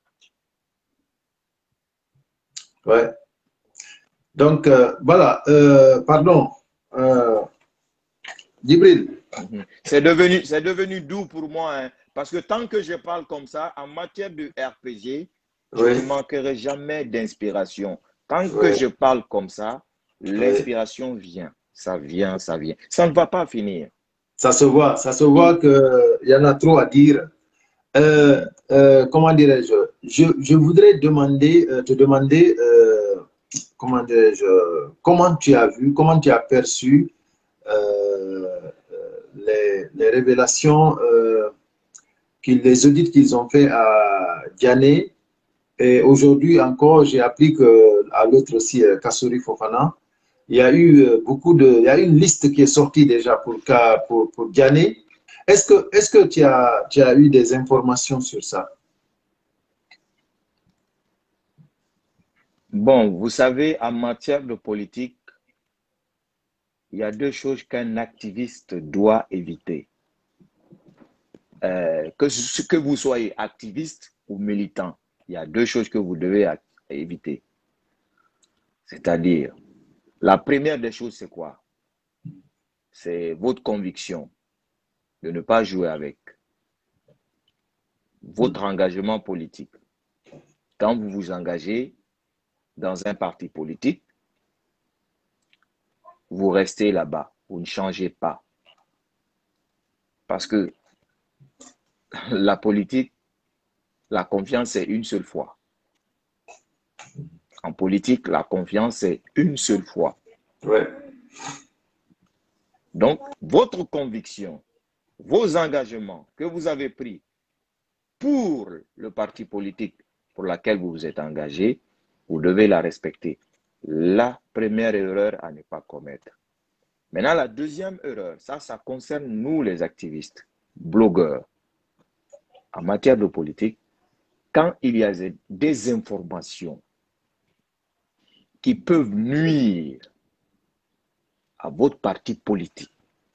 Ouais. Donc, euh, voilà. Euh, pardon. Euh, Djibril. C'est devenu, c'est devenu doux pour moi, hein, parce que tant que je parle comme ça, en matière de R P G, je Oui. ne manquerai jamais d'inspiration. Tant que Oui. je parle comme ça, Oui. l'inspiration vient. Ça vient, ça vient. Ça ne va pas finir. Ça se voit. Ça se voit qu'il y en a trop à dire. Euh, euh, comment dirais-je, je, je voudrais demander, euh, te demander, euh, comment dirais-je, comment tu as vu, comment tu as perçu euh, les, les révélations, euh, qu'ils, les audits qu'ils ont fait à Diané. Et aujourd'hui encore, j'ai appris qu'à l'autre aussi, Kassouri Fofana, il y a eu beaucoup de, il y a une liste qui est sortie déjà pour, pour, pour Diané. Est-ce que, est-ce que tu as, tu as eu des informations sur ça? Bon, vous savez, en matière de politique, il y a deux choses qu'un activiste doit éviter. Euh, que, que vous soyez activiste ou militant, il y a deux choses que vous devez éviter. C'est-à-dire, la première des choses, c'est quoi? C'est votre conviction de ne pas jouer avec. Votre engagement politique. Quand vous vous engagez dans un parti politique, vous restez là-bas, vous ne changez pas. Parce que la politique, la confiance, c'est une seule fois. En politique, la confiance, c'est une seule fois. Ouais. Donc, votre conviction, vos engagements que vous avez pris pour le parti politique pour lequel vous vous êtes engagé, vous devez la respecter. La première erreur à ne pas commettre. Maintenant, la deuxième erreur, ça, ça concerne nous les activistes, blogueurs. En matière de politique, quand il y a des informations qui peuvent nuire à votre parti politique,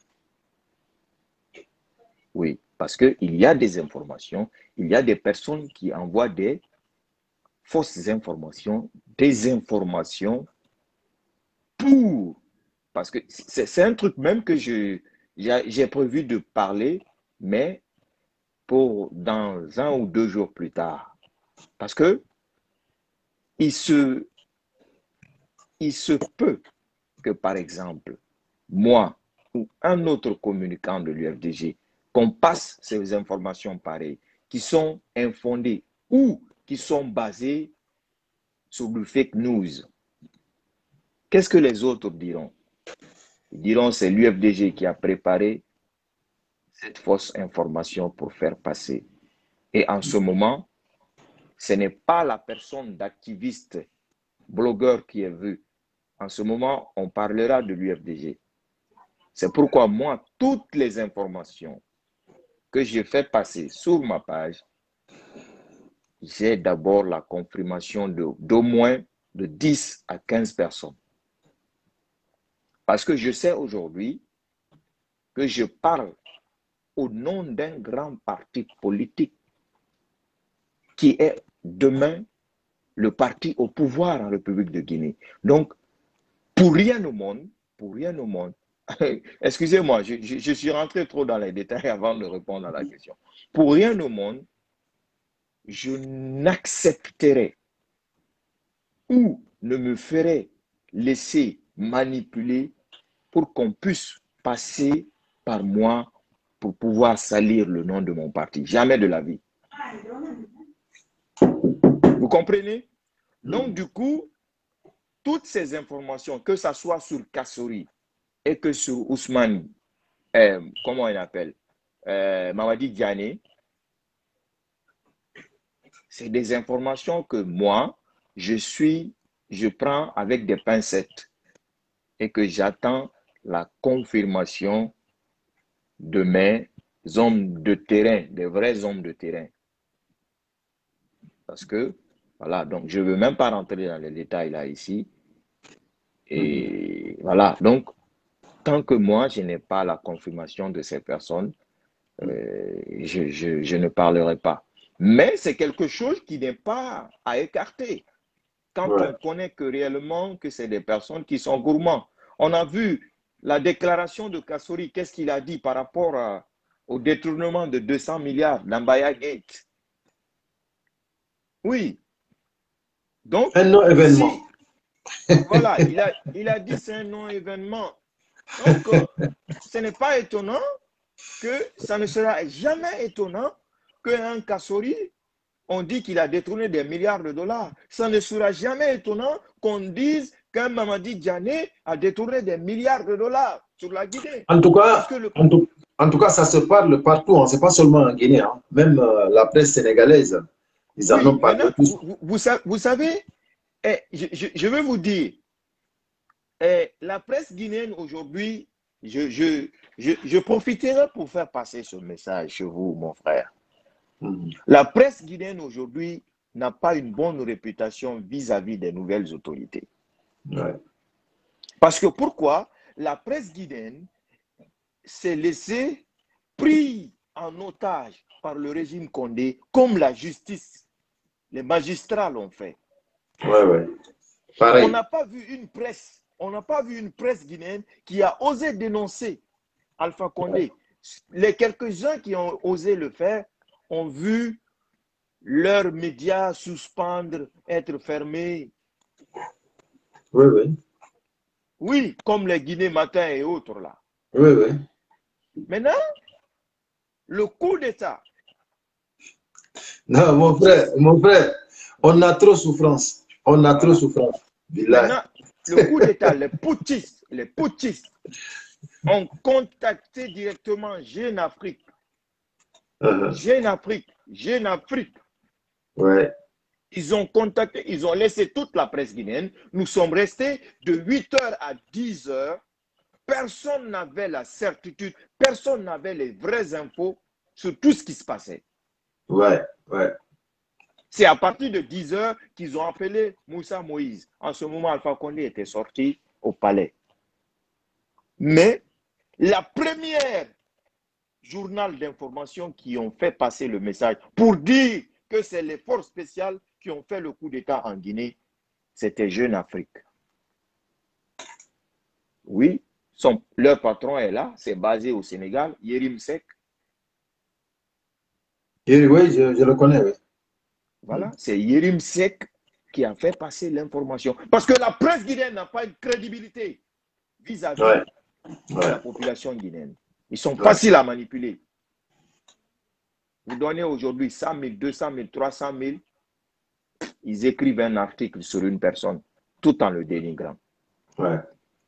oui, parce qu'il y a des informations, il y a des personnes qui envoient des fausses informations, des informations pour, parce que c'est un truc même que je j'ai prévu de parler, mais pour dans un ou deux jours plus tard. Parce que il se, il se peut que, par exemple, moi ou un autre communicant de l'U F D G, qu'on passe ces informations pareilles, qui sont infondées ou qui sont basées sur du fake news. Qu'est-ce que les autres diront? Ils diront c'est l'U F D G qui a préparé cette fausse information pour faire passer. Et en ce moment, ce n'est pas la personne d'activiste, blogueur qui est vue. En ce moment, on parlera de l'U F D G. C'est pourquoi moi, toutes les informations que j'ai fait passer sur ma page, j'ai d'abord la confirmation d'au moins de dix à quinze personnes. Parce que je sais aujourd'hui que je parle au nom d'un grand parti politique qui est demain le parti au pouvoir en République de Guinée. Donc, pour rien au monde, pour rien au monde, excusez-moi, je, je, je suis rentré trop dans les détails avant de répondre à la question. Pour rien au monde, je n'accepterai ou ne me ferai laisser manipuler pour qu'on puisse passer par moi pour pouvoir salir le nom de mon parti. Jamais de la vie. Vous comprenez? Donc, du coup, toutes ces informations, que ce soit sur Kassouri et que sur Ousmane, euh, comment il appelle, euh, Mamadi Diané, c'est des informations que moi, je suis, je prends avec des pincettes et que j'attends la confirmation de mes hommes de terrain, des vrais hommes de terrain. Parce que, voilà, donc je ne veux même pas rentrer dans les détails là ici. Et mmh. voilà, donc, tant que moi, je n'ai pas la confirmation de ces personnes, euh, je, je, je ne parlerai pas. Mais c'est quelque chose qui n'est pas à écarter. Quand ouais. on connaît que réellement que c'est des personnes qui sont gourmands. On a vu la déclaration de Kassori, qu'est-ce qu'il a dit par rapport à, au détournement de deux cents milliards d'Ambaya Gate. Oui. Donc, un non-événement. Si, voilà, il a, il a dit c'est un non-événement. Donc, euh, ce n'est pas étonnant que ça ne sera jamais étonnant qu'un Kassori, on dit qu'il a détourné des milliards de dollars. Ça ne sera jamais étonnant qu'on dise qu'un Mamadi Diané a détourné des milliards de dollars sur la Guinée. En tout cas, le... en, tout, en tout cas ça se parle partout. Ce n'est pas seulement en Guinée. Hein. Même euh, la presse sénégalaise, ils en oui, ont parlé tous. Vous, vous, vous savez, eh, je, je, je veux vous dire, eh, la presse guinéenne aujourd'hui, je, je, je, je profiterai pour faire passer ce message chez vous, mon frère. Mmh. La presse guinéenne aujourd'hui n'a pas une bonne réputation vis-à-vis des nouvelles autorités. Ouais. Parce que pourquoi? La presse guinéenne s'est laissée prise en otage par le régime Condé, comme la justice, les magistrats l'ont fait. Ouais, ouais. Pareil. On n'a pas vu une presse, on n'a pas vu une presse guinéenne qui a osé dénoncer Alpha Condé. Ouais. Les quelques-uns qui ont osé le faire ont vu leurs médias suspendre, être fermés. Oui, oui. Oui, comme les Guinée Matin et autres là. Oui, oui. Maintenant, le coup d'État. Non, mon frère, mon frère, on a trop souffrance. On a voilà. trop souffrance. Maintenant, le coup d'État, les putschistes, les putschistes ont contacté directement Jeune Afrique. Uh-huh. Jeune Afrique, Jeune Afrique. Ouais. Ils ont contacté, ils ont laissé toute la presse guinéenne. Nous sommes restés de huit heures à dix heures. Personne n'avait la certitude, personne n'avait les vraies infos sur tout ce qui se passait. Ouais, ouais. C'est à partir de dix heures qu'ils ont appelé Moussa Moïse. En ce moment, Alpha Condé était sorti au palais. Mais la première journal d'information qui ont fait passer le message pour dire que c'est les forces spéciales qui ont fait le coup d'État en Guinée, c'était Jeune Afrique. Oui, son, leur patron est là, c'est basé au Sénégal, Yérim Seck. Oui, je, je le connais, oui. Voilà, c'est Yérim Seck qui a fait passer l'information. Parce que la presse guinéenne n'a pas une crédibilité vis-à-vis ouais. de ouais. la population guinéenne. Ils sont ouais. faciles à manipuler. Vous donnez aujourd'hui cent mille, deux cent mille, trois cent mille, ils écrivent un article sur une personne, tout en le dénigrant. Ouais.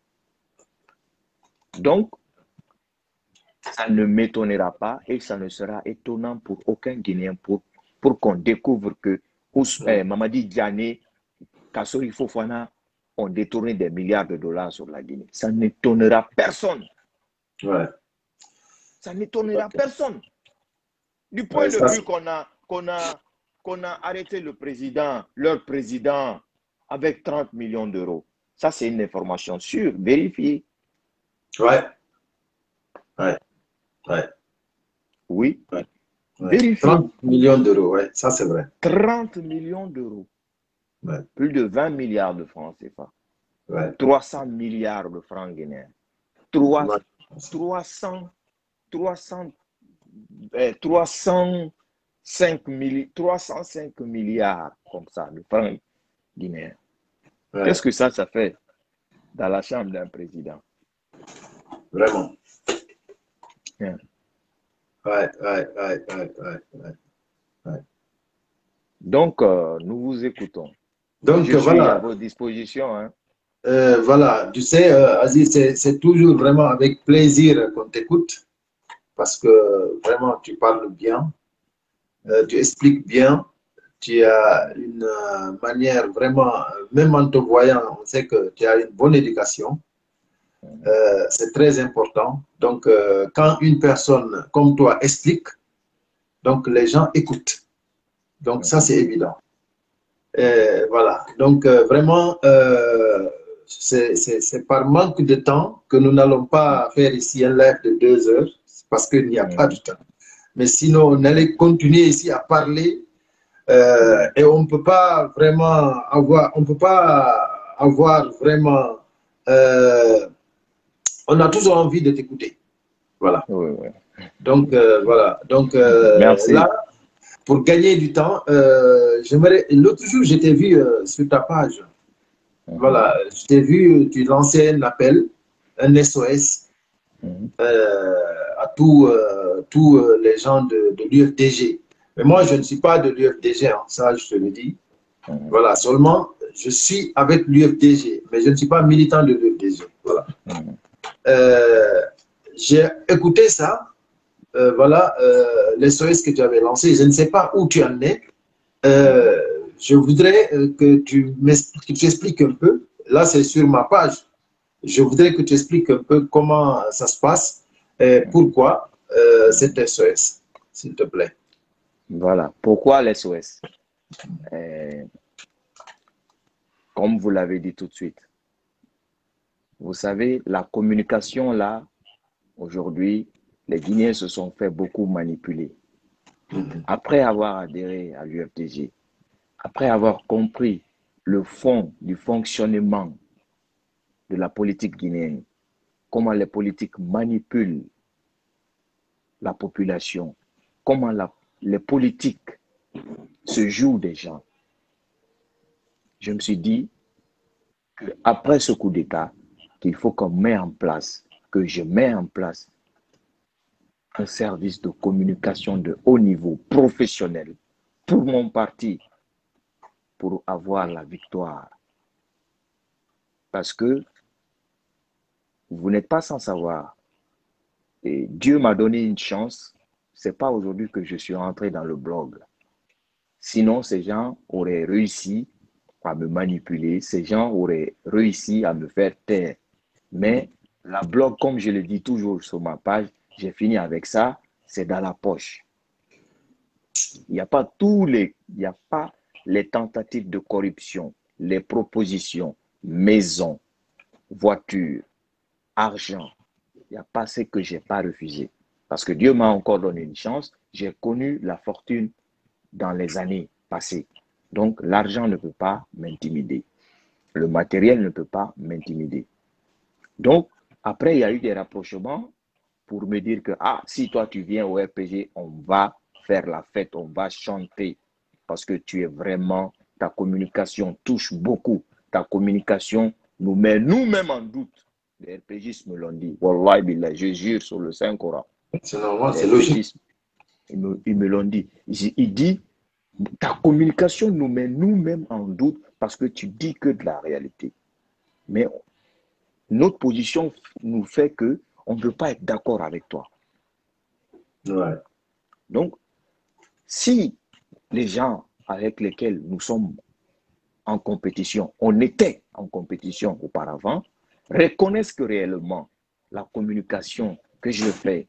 Donc, ça ne m'étonnera pas et ça ne sera étonnant pour aucun Guinéen pour, pour qu'on découvre que ouais. eh, Mamadi Diané, Kassori Fofana ont détourné des milliards de dollars sur la Guinée. Ça n'étonnera personne. Ouais. Ça n'étonnera okay. personne. Du point ouais, de vue qu'on a, qu'on a, qu'on a arrêté le président, leur président, avec trente millions d'euros. Ça, c'est une information sûre, vérifiée. Ouais. Ouais. Ouais. Oui. Ouais. Ouais. Vérifié. trente millions d'euros, ouais, ça c'est vrai. trente millions d'euros. Ouais. Plus de vingt milliards de francs C F A. Ouais. trois cents milliards de francs guinéens. trois cents, trois cents, eh, trois cent cinq milliards comme ça de francs guinéens. Ouais. Qu'est-ce que ça, ça fait dans la chambre d'un président? Vraiment. Yeah. Ouais, ouais, ouais, ouais, ouais, ouais. Donc, euh, nous vous écoutons. Donc, je voilà. suis à votre disposition. Hein. Euh, voilà, tu sais, euh, Aziz, c'est toujours vraiment avec plaisir qu'on t'écoute parce que vraiment, tu parles bien, euh, tu expliques bien, tu as une euh, manière vraiment, même en te voyant, on sait que tu as une bonne éducation. Euh, c'est très important. Donc, euh, quand une personne comme toi explique, donc les gens écoutent. Donc, ça, c'est évident. Et voilà. Donc, euh, vraiment, euh, c'est par manque de temps que nous n'allons pas faire ici un live de deux heures, parce qu'il n'y a pas de temps. Mais sinon, on allait continuer ici à parler euh, et on ne peut pas vraiment avoir, on peut pas avoir vraiment, euh, on a toujours envie de t'écouter. Voilà. Oui, oui. Donc, euh, voilà. Donc, euh, Merci. là, pour gagner du temps, euh, j'aimerais. L'autre jour, je t'ai vu euh, sur ta page. Mm-hmm. Voilà, je t'ai vu, tu lançais un appel, un S O S mm-hmm. euh, à tous euh, tous euh, les gens de, de l'U F D G. Mais moi, je ne suis pas de l'U F D G, hein, ça, je te le dis. Mm-hmm. Voilà, seulement, je suis avec l'U F D G, mais je ne suis pas militant de l'U F D G. Voilà. Mm-hmm. euh, J'ai écouté ça. Euh, voilà, euh, l'S O S que tu avais lancé, je ne sais pas où tu en es. Euh, je voudrais que tu m'expliques un peu. Là, c'est sur ma page. Je voudrais que tu expliques un peu comment ça se passe et pourquoi euh, cet S O S, s'il te plaît. Voilà. Pourquoi l'S O S? euh, Comme vous l'avez dit tout de suite, vous savez, la communication là, aujourd'hui, les Guinéens se sont fait beaucoup manipuler. Après avoir adhéré à l'U F D G, après avoir compris le fond du fonctionnement de la politique guinéenne, comment les politiques manipulent la population, comment la, les politiques se jouent des gens, je me suis dit qu'après ce coup d'État, qu'il faut qu'on mette en place, que je mets en place un service de communication de haut niveau, professionnel, pour mon parti, pour avoir la victoire. Parce que vous n'êtes pas sans savoir, et Dieu m'a donné une chance, ce n'est pas aujourd'hui que je suis rentré dans le blog. Sinon, ces gens auraient réussi à me manipuler, ces gens auraient réussi à me faire taire. Mais la blog, comme je le dis toujours sur ma page, j'ai fini avec ça, c'est dans la poche. Il n'y a pas tous les, il n'y a pas les tentatives de corruption, les propositions, maisons, voitures, argent. Il n'y a pas ce que je n'ai pas refusé. Parce que Dieu m'a encore donné une chance. J'ai connu la fortune dans les années passées. Donc, l'argent ne peut pas m'intimider. Le matériel ne peut pas m'intimider. Donc, après, il y a eu des rapprochements pour me dire que, ah, si toi tu viens au R P G, on va faire la fête, on va chanter. Parce que tu es vraiment, ta communication touche beaucoup. Ta communication nous met nous-mêmes en doute. Les RPGistes me l'ont dit. Wallahi billah, je jure sur le Saint-Coran. C'est normal, c'est logique. Ils me, ils me l'ont dit. Il, il dit, ta communication nous met nous-mêmes en doute parce que tu dis que de la réalité. Mais notre position nous fait que on ne peut pas être d'accord avec toi. Ouais. Donc, si les gens avec lesquels nous sommes en compétition, on était en compétition auparavant, reconnaissent que réellement la communication que je fais,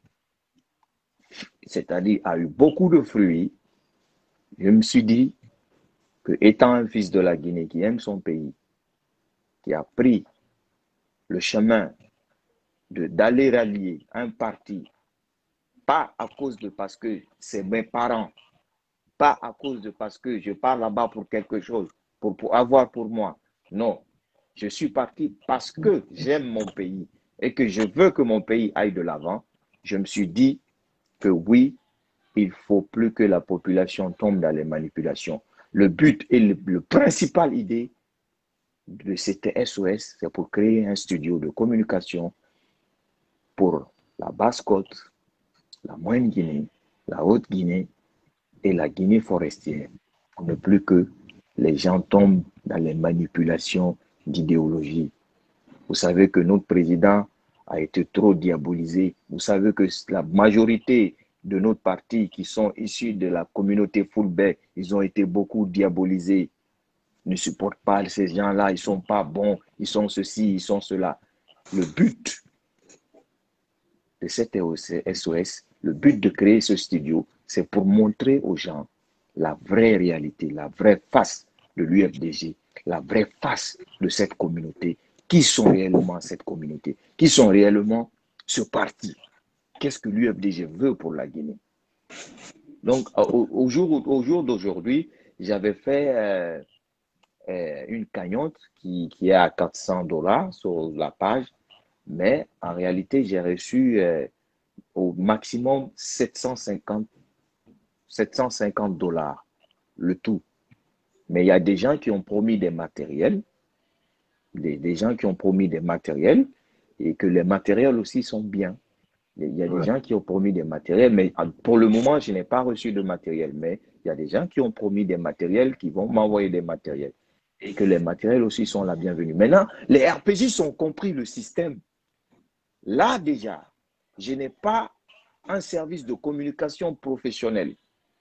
c'est-à-dire a eu beaucoup de fruits, je me suis dit que étant un fils de la Guinée qui aime son pays, qui a pris le chemin d'aller rallier un parti, pas à cause de parce que c'est mes parents, pas à cause de parce que je pars là-bas pour quelque chose, pour, pour avoir pour moi. Non, je suis parti parce que j'aime mon pays et que je veux que mon pays aille de l'avant. Je me suis dit que oui, il ne faut plus que la population tombe dans les manipulations. Le but et le, le principal idée de cet S O S, c'est pour créer un studio de communication pour la Basse-Côte, la Moyenne-Guinée, la Haute-Guinée et la Guinée forestière. Pour ne plus que les gens tombent dans les manipulations d'idéologie. Vous savez que notre président a été trop diabolisé. Vous savez que la majorité de notre parti qui sont issus de la communauté Fulbert, ils ont été beaucoup diabolisés. Ne supportent pas ces gens-là, ils ne sont pas bons, ils sont ceci, ils sont cela. Le but de cette S O S, le but de créer ce studio, c'est pour montrer aux gens la vraie réalité, la vraie face de l'U F D G, la vraie face de cette communauté. Qui sont réellement cette communauté? Qui sont réellement ce parti? Qu'est-ce que l'U F D G veut pour la Guinée? Donc, au, au jour, au jour d'aujourd'hui, j'avais fait euh, euh, une cagnotte qui, qui est à quatre cents dollars sur la page, mais en réalité, j'ai reçu euh, au maximum sept cent cinquante dollars, le tout. Mais il y a des gens qui ont promis des matériels, des, des gens qui ont promis des matériels, et que les matériels aussi sont bien. Il y a des ouais. gens qui ont promis des matériels, mais pour le moment, je n'ai pas reçu de matériel. Mais il y a des gens qui ont promis des matériels, qui vont m'envoyer des matériels. Et que les matériels aussi sont la bienvenue. Maintenant, les R P J ont compris le système. Là, déjà, je n'ai pas un service de communication professionnel.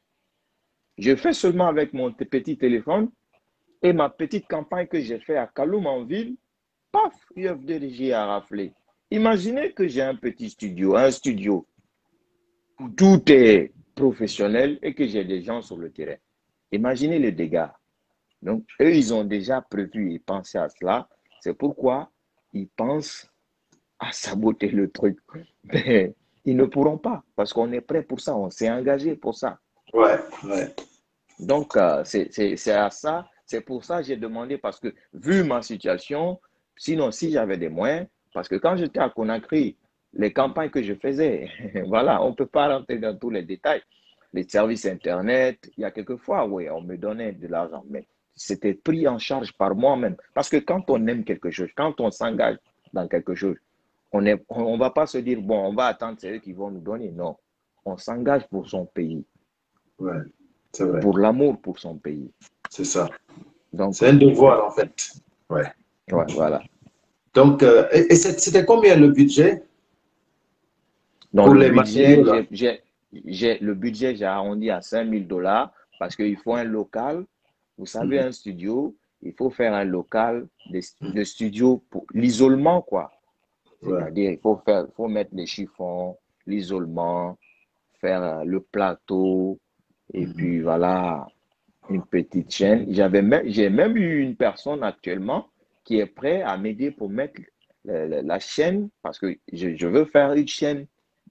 Je fais seulement avec mon petit téléphone et ma petite campagne que j'ai faite à Kaloum en ville, paf, U F D G a raflé. Imaginez que j'ai un petit studio, un studio où tout est professionnel et que j'ai des gens sur le terrain. Imaginez les dégâts. Donc, eux, ils ont déjà prévu et pensé à cela. C'est pourquoi ils pensent à saboter le truc. Mais ils ne pourront pas parce qu'on est prêt pour ça, on s'est engagé pour ça. Ouais, ouais. Donc, euh, c'est à ça, c'est pour ça que j'ai demandé, parce que vu ma situation, sinon, si j'avais des moyens, parce que quand j'étais à Conakry, les campagnes que je faisais, voilà, on ne peut pas rentrer dans tous les détails. Les services Internet, il y a quelques fois, oui, on me donnait de l'argent, mais c'était pris en charge par moi-même. Parce que quand on aime quelque chose, quand on s'engage dans quelque chose, on ne on va pas se dire, bon, on va attendre, c'est eux qui vont nous donner. Non, on s'engage pour son pays. Ouais, c'est vrai. Pour l'amour pour son pays. C'est ça. Donc, c'est un devoir, en fait. Ouais. Ouais, voilà. Donc, euh, et, et c'était combien le budget? Donc, pour le les budget, matériaux, j'ai le budget, j'ai arrondi à cinq mille dollars parce qu'il faut un local. Vous savez, mm-hmm. un studio, il faut faire un local de, de studio pour l'isolement, quoi. C'est-à-dire, ouais. il faut, faire, faut mettre les chiffons, l'isolement, faire le plateau, et mm-hmm. puis voilà, une petite chaîne. J'avais même, j'ai même eu une personne actuellement qui est prête à m'aider pour mettre la, la, la chaîne, parce que je, je veux faire une chaîne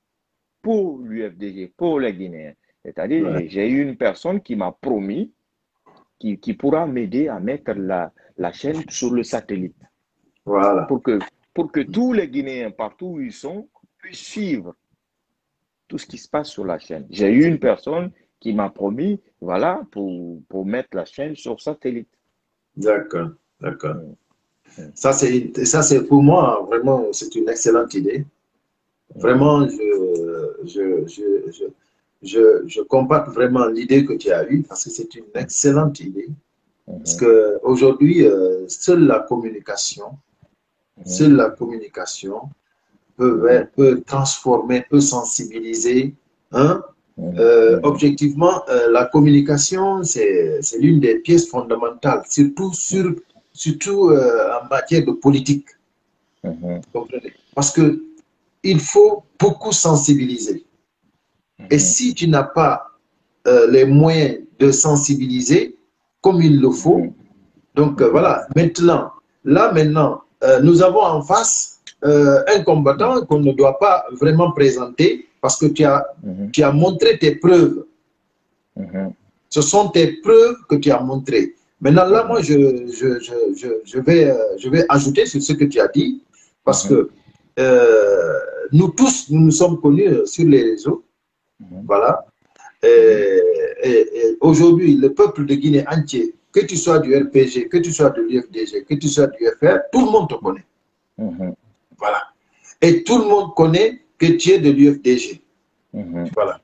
pour l'U F D G, pour les Guinéens. C'est-à-dire, ouais. j'ai eu une personne qui m'a promis qui, qui pourra m'aider à mettre la, la chaîne sur le satellite. Voilà. Pour que, pour que tous les Guinéens, partout où ils sont, puissent suivre tout ce qui se passe sur la chaîne. J'ai eu une personne qui m'a promis, voilà, pour, pour mettre la chaîne sur satellite. D'accord, d'accord. Mmh. Ça, c'est pour moi, vraiment, c'est une excellente idée. Vraiment, je, je, je, je, je, je combatte vraiment l'idée que tu as eue parce que c'est une excellente idée. Mmh. Parce qu'aujourd'hui, euh, seule la communication, mmh. seule la communication peut, peut transformer, peut sensibiliser. Hein? Mmh. Euh, objectivement, euh, la communication, c'est l'une des pièces fondamentales, surtout, sur, surtout euh, en matière de politique. Mmh. Comprenez? Parce que il faut beaucoup sensibiliser. Mmh. Et si tu n'as pas euh, les moyens de sensibiliser comme il le faut, mmh. donc euh, voilà, maintenant, là maintenant, euh, nous avons en face euh, un combattant qu'on ne doit pas vraiment présenter parce que tu as, mmh. tu as montré tes preuves. Mmh. Ce sont tes preuves que tu as montrées. Maintenant, là, moi, je, je, je, je, je, vais, euh, je vais ajouter sur ce que tu as dit parce mmh. que Euh, nous tous, nous nous sommes connus sur les réseaux. Mmh. Voilà. Et, et, et aujourd'hui, le peuple de Guinée entier, que tu sois du R P G, que tu sois de l'U F D G, que tu sois du F R, tout le monde te connaît. Mmh. Voilà. Et tout le monde connaît que tu es de l'U F D G. Mmh. Voilà.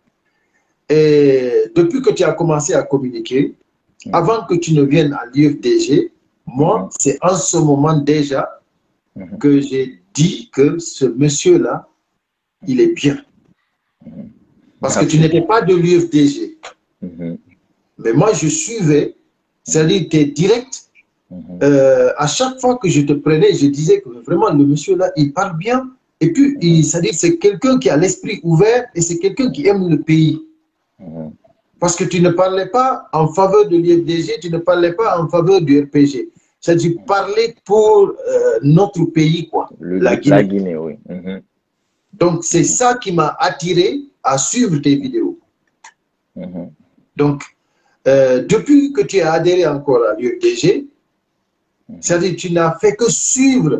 Et depuis que tu as commencé à communiquer, mmh. avant que tu ne viennes à l'U F D G, moi, mmh. c'est en ce moment déjà mmh. que j'ai dit que ce monsieur-là, il est bien. Parce que tu n'étais pas de l'U F D G. Mhm. Mais moi, je suivais, c'est-à-dire tu es direct. Mhm. Euh, à chaque fois que je te prenais, je disais que vraiment, le monsieur-là, il parle bien. Et puis, il- c'est-à-dire c'est quelqu'un qui a l'esprit ouvert et c'est quelqu'un qui aime le pays. Mhm. Parce que tu ne parlais pas en faveur de l'U F D G, tu ne parlais pas en faveur du R P G. C'est-à-dire parler pour euh, notre pays, quoi, Le- la la Guinée. Guinée, oui. Mhm. Donc, c'est ça qui m'a attiré à suivre tes vidéos. Mhm. Donc, euh, depuis que tu as adhéré encore à l'U F D G, c'est-à-dire tu n'as fait que suivre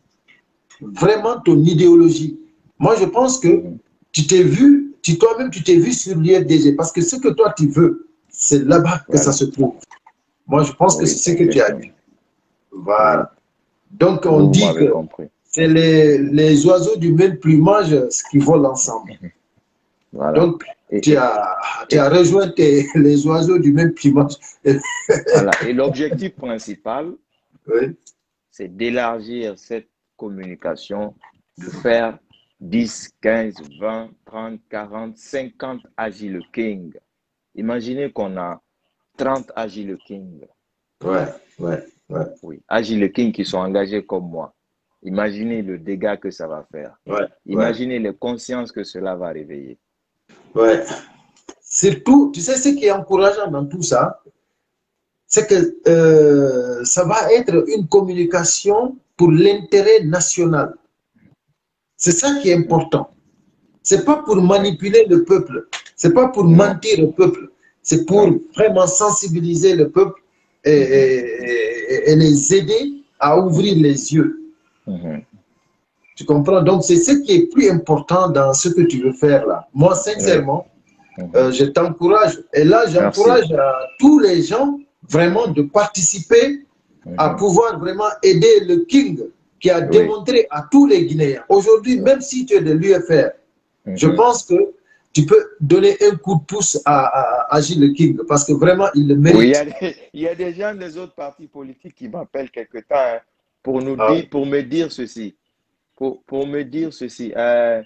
vraiment ton idéologie. Moi, je pense que Mhm. tu t'es vu, tu toi-même, tu t'es vu sur l'U F D G parce que ce que toi, tu veux, c'est là-bas que Voilà. ça se trouve. Moi, je pense que Oui, c'est ce que tu as exactement. vu. Voilà. Oui. Donc, on Vous, vous dit m'avez que compris. c'est les, les oiseaux du même plumage qui volent ensemble. Voilà. Donc, Et, tu et, as, tu et- as rejoint tes- les oiseaux du même plumage. voilà. Et l'objectif principal, Oui, c'est d'élargir cette communication, de faire dix, quinze, vingt, trente, quarante, cinquante Agile King. Imaginez qu'on a trente Agile King. ouais, ouais, ouais, Oui, Agile King qui sont engagés comme moi. Imaginez le dégât que ça va faire. ouais, ouais, Imaginez les consciences que cela va réveiller. ouais. Surtout, tu sais, ce qui est encourageant dans tout ça, c'est que euh, ça va être une communication pour l'intérêt national. C'est ça qui est important. C'est pas pour Oui. manipuler le peuple, c'est pas pour Non, mentir au peuple, c'est pour non. vraiment sensibiliser le peuple et, et- et les aider à ouvrir les yeux. Mhm. Tu comprends? Donc, c'est ce qui est plus important dans ce que tu veux faire là. Moi, Oui. sincèrement, Mhm. euh, je t'encourage. Et là, Merci. j'encourage à tous les gens vraiment de participer à Mhm. pouvoir vraiment aider le King qui a Oui. démontré à tous les Guinéens. Aujourd'hui, même si tu es de l'U F R, je Mhm. pense que tu peux donner un coup de pouce à, à, à Gilles King parce que vraiment, il le Oui, il y a mérite. des, il y a des gens des autres partis politiques qui m'appellent quelque temps hein, pour nous Ah, dire, pour me dire ceci. Pour, pour me dire ceci. Euh,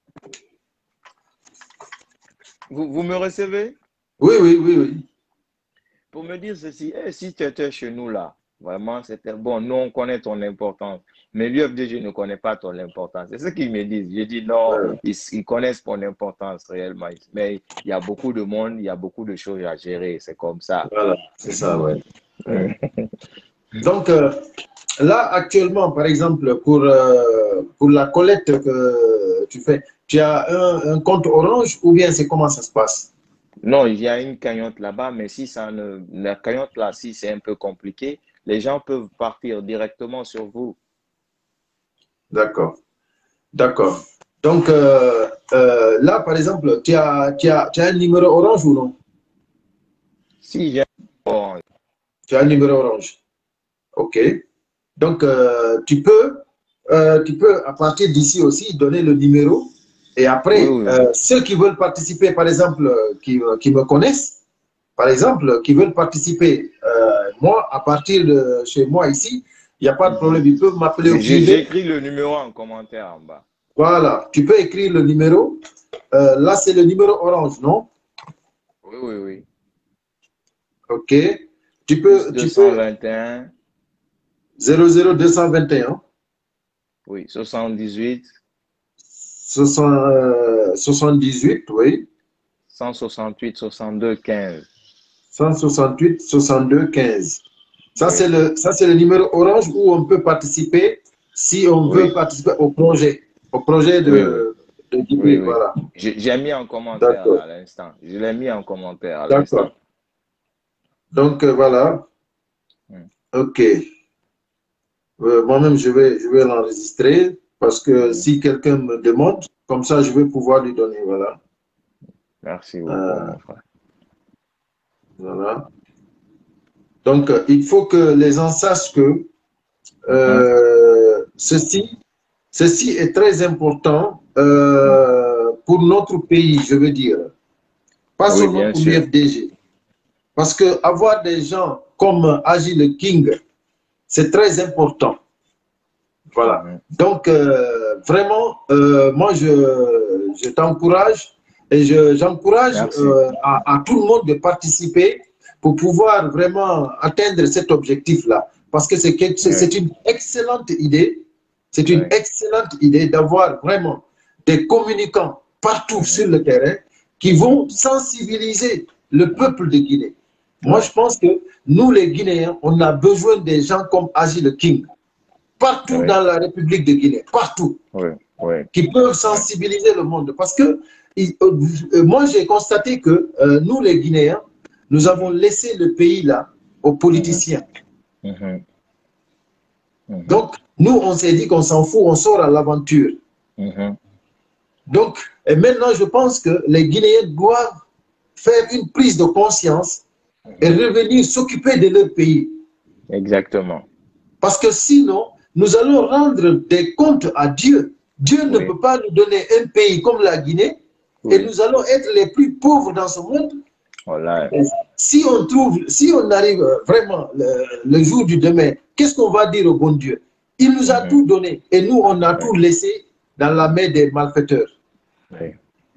vous, vous me recevez? oui, oui, oui, oui. Pour me dire ceci. Eh, si tu étais chez nous là, vraiment, c'était bon. Nous, on connaît ton importance. Mais l'U F D G ne connaît pas ton importance. C'est ce qu'ils me disent. Je dis non, Ouais, ils, ils connaissent ton importance réellement. Mais il y a beaucoup de monde, il y a beaucoup de choses à gérer. C'est comme ça. voilà, c'est ça, ouais. Ouais. Donc, euh, là, actuellement, par exemple, pour, euh, pour la collecte que tu fais, tu as un, un compte Orange ou bien c'est comment ça se passe? Non, il y a une cagnotte là-bas, mais si ça ne, la cagnotte là, si c'est un peu compliqué, les gens peuvent partir directement sur vous. D'accord, d'accord. Donc, euh, euh, là, par exemple, tu as, tu as, tu as un numéro Orange ou non? Si j'ai bon, Tu as un numéro Orange. OK. Donc, euh, tu peux, euh, tu peux, à partir d'ici aussi, donner le numéro. Et oui, après, oui, oui. euh, ceux qui veulent participer, par exemple, euh, qui, qui me connaissent, par exemple, qui veulent participer, euh, moi, à partir de chez moi ici, il n'y a pas de Mhm. problème. Ils peuvent m'appeler au J'ai j'ai- j'ai privé. écrit le numéro en commentaire en bas. Voilà. Tu peux écrire le numéro. Euh, là, c'est le numéro Orange, non? Oui, oui, oui. OK. Tu Plus peux, tu peux, deux cent vingt et un, zéro zéro deux cent vingt et un, oui, soixante-dix-huit, soixante-dix-huit, oui. cent soixante-huit, soixante-deux, quinze. cent soixante-huit, soixante-deux, quinze. Ça, c'est Oui, le, ça, c'est le numéro Orange où on peut participer si on veut oui, participer au projet, au projet oui, oui, de, de oui, Guinée. oui. Voilà. J'ai j'ai mis en commentaire là D'accord. à l'instant. Je l'ai mis en commentaire à D'accord. l'instant. Donc, euh, voilà. Hmm. OK. Euh, moi-même, je vais, je vais l'enregistrer parce que Mhm. si quelqu'un me demande, comme ça, je vais pouvoir lui donner. Voilà. Merci beaucoup, Euh, mon frère. voilà. Donc, euh, il faut que les gens sachent que Mhm. euh, ceci, ceci est très important Mhm. euh, pour notre pays, je veux dire. Pas Oui, seulement bien pour sûr. l'U F D G. Parce que avoir des gens comme Agile King, c'est très important. Voilà. Mhm. Donc, euh, vraiment, euh, moi, je, je t'encourage Et j'encourage je, euh, à, à tout le monde de participer pour pouvoir vraiment atteindre cet objectif-là. Parce que c'est oui. une excellente idée. C'est une oui. excellente idée d'avoir vraiment des communicants partout oui. sur le terrain qui vont sensibiliser le peuple de Guinée. Oui. Moi, je pense que nous, les Guinéens, on a besoin des gens comme Agile King, partout oui. dans la République de Guinée, partout, oui. Oui. qui peuvent sensibiliser oui. le monde. Parce que il, euh, moi, j'ai constaté que euh, nous, les Guinéens, nous avons laissé le pays là aux politiciens. Mmh. Mmh. Donc, nous, on s'est dit qu'on s'en fout, on sort à l'aventure. Mmh. Donc, et maintenant, je pense que les Guinéens doivent faire une prise de conscience et revenir s'occuper de leur pays. Exactement. Parce que sinon, nous allons rendre des comptes à Dieu. Dieu oui. ne peut pas nous donner un pays comme la Guinée oui. et nous allons être les plus pauvres dans ce monde. Voilà. Si on trouve, si on arrive vraiment le, le jour du demain, qu'est-ce qu'on va dire au bon Dieu? Il nous a mmh. tout donné et nous, on a oui. tout laissé dans la main des malfaiteurs. Oui.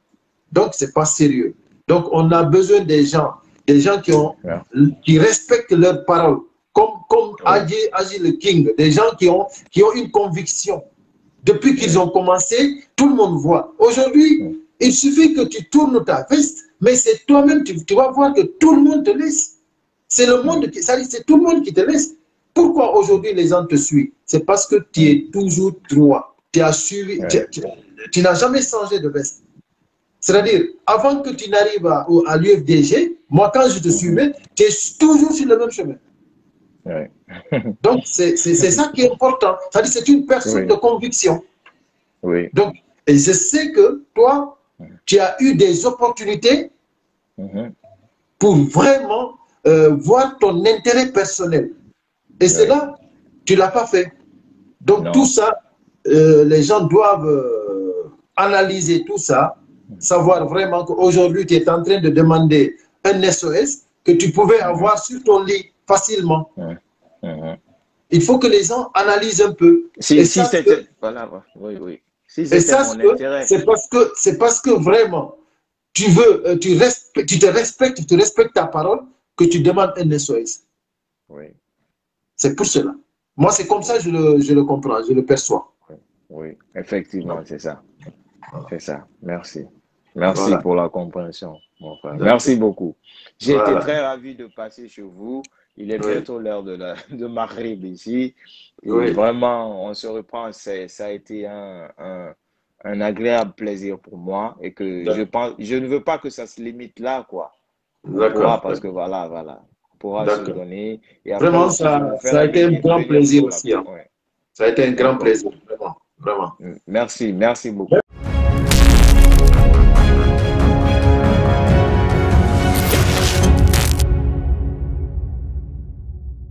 Donc, ce n'est pas sérieux. Donc, on a besoin des gens, des gens qui, ont, oui. qui respectent leurs paroles, comme, comme oui. Agile King, des gens qui ont, qui ont une conviction. Depuis qu'ils oui. ont commencé, tout le monde voit. Aujourd'hui, oui. il suffit que tu tournes ta veste, mais c'est toi-même, tu, tu vas voir que tout le monde te laisse. C'est le monde qui, c'est tout le monde qui te laisse. Pourquoi aujourd'hui les gens te suivent? C'est parce que tu es toujours droit. Tu as suivi, ouais. tu, tu, tu n'as jamais changé de veste. C'est-à-dire, avant que tu n'arrives à, à l'U F D G, moi quand je te suivais, tu es toujours sur le même chemin. Ouais. Donc c'est ça qui est important. C'est-à-dire c'est une personne oui. de conviction. Oui. Donc, et je sais que toi, tu as eu des opportunités mm-hmm. pour vraiment euh, voir ton intérêt personnel. Et oui. c'est là, tu ne l'as pas fait. Donc non. tout ça, euh, les gens doivent euh, analyser tout ça, savoir vraiment qu'aujourd'hui, tu es en train de demander un S O S que tu pouvais avoir mmh. sur ton lit facilement. Mmh. Mmh. Il faut que les gens analysent un peu. Si, si c'était... Voilà, oui, oui. Si et ça, c'est parce, que, parce que vraiment, tu veux, tu, respectes, tu te respectes, tu respectes ta parole, que tu demandes un S O S. Oui. C'est pour cela. Moi, c'est comme ça que je le, je le comprends, je le perçois. Oui, oui. Effectivement, c'est ça. C'est ça. Merci. Merci voilà. pour la compréhension, mon frère. Merci beaucoup. J'ai voilà. été très ravi de passer chez vous. Il est oui. bientôt l'heure de, la, de Maghreb ici. Et oui. vraiment, on se reprend. Ça a été un, un, un agréable plaisir pour moi. Et que je pense, je ne veux pas que ça se limite là, quoi. D'accord. Parce que voilà, voilà. On pourra se donner. Et après, vraiment, ça, ça a été un grand plaisir aussi. Hein. Ouais. Ça a été un grand plaisir, vraiment. Vraiment. Merci, merci beaucoup.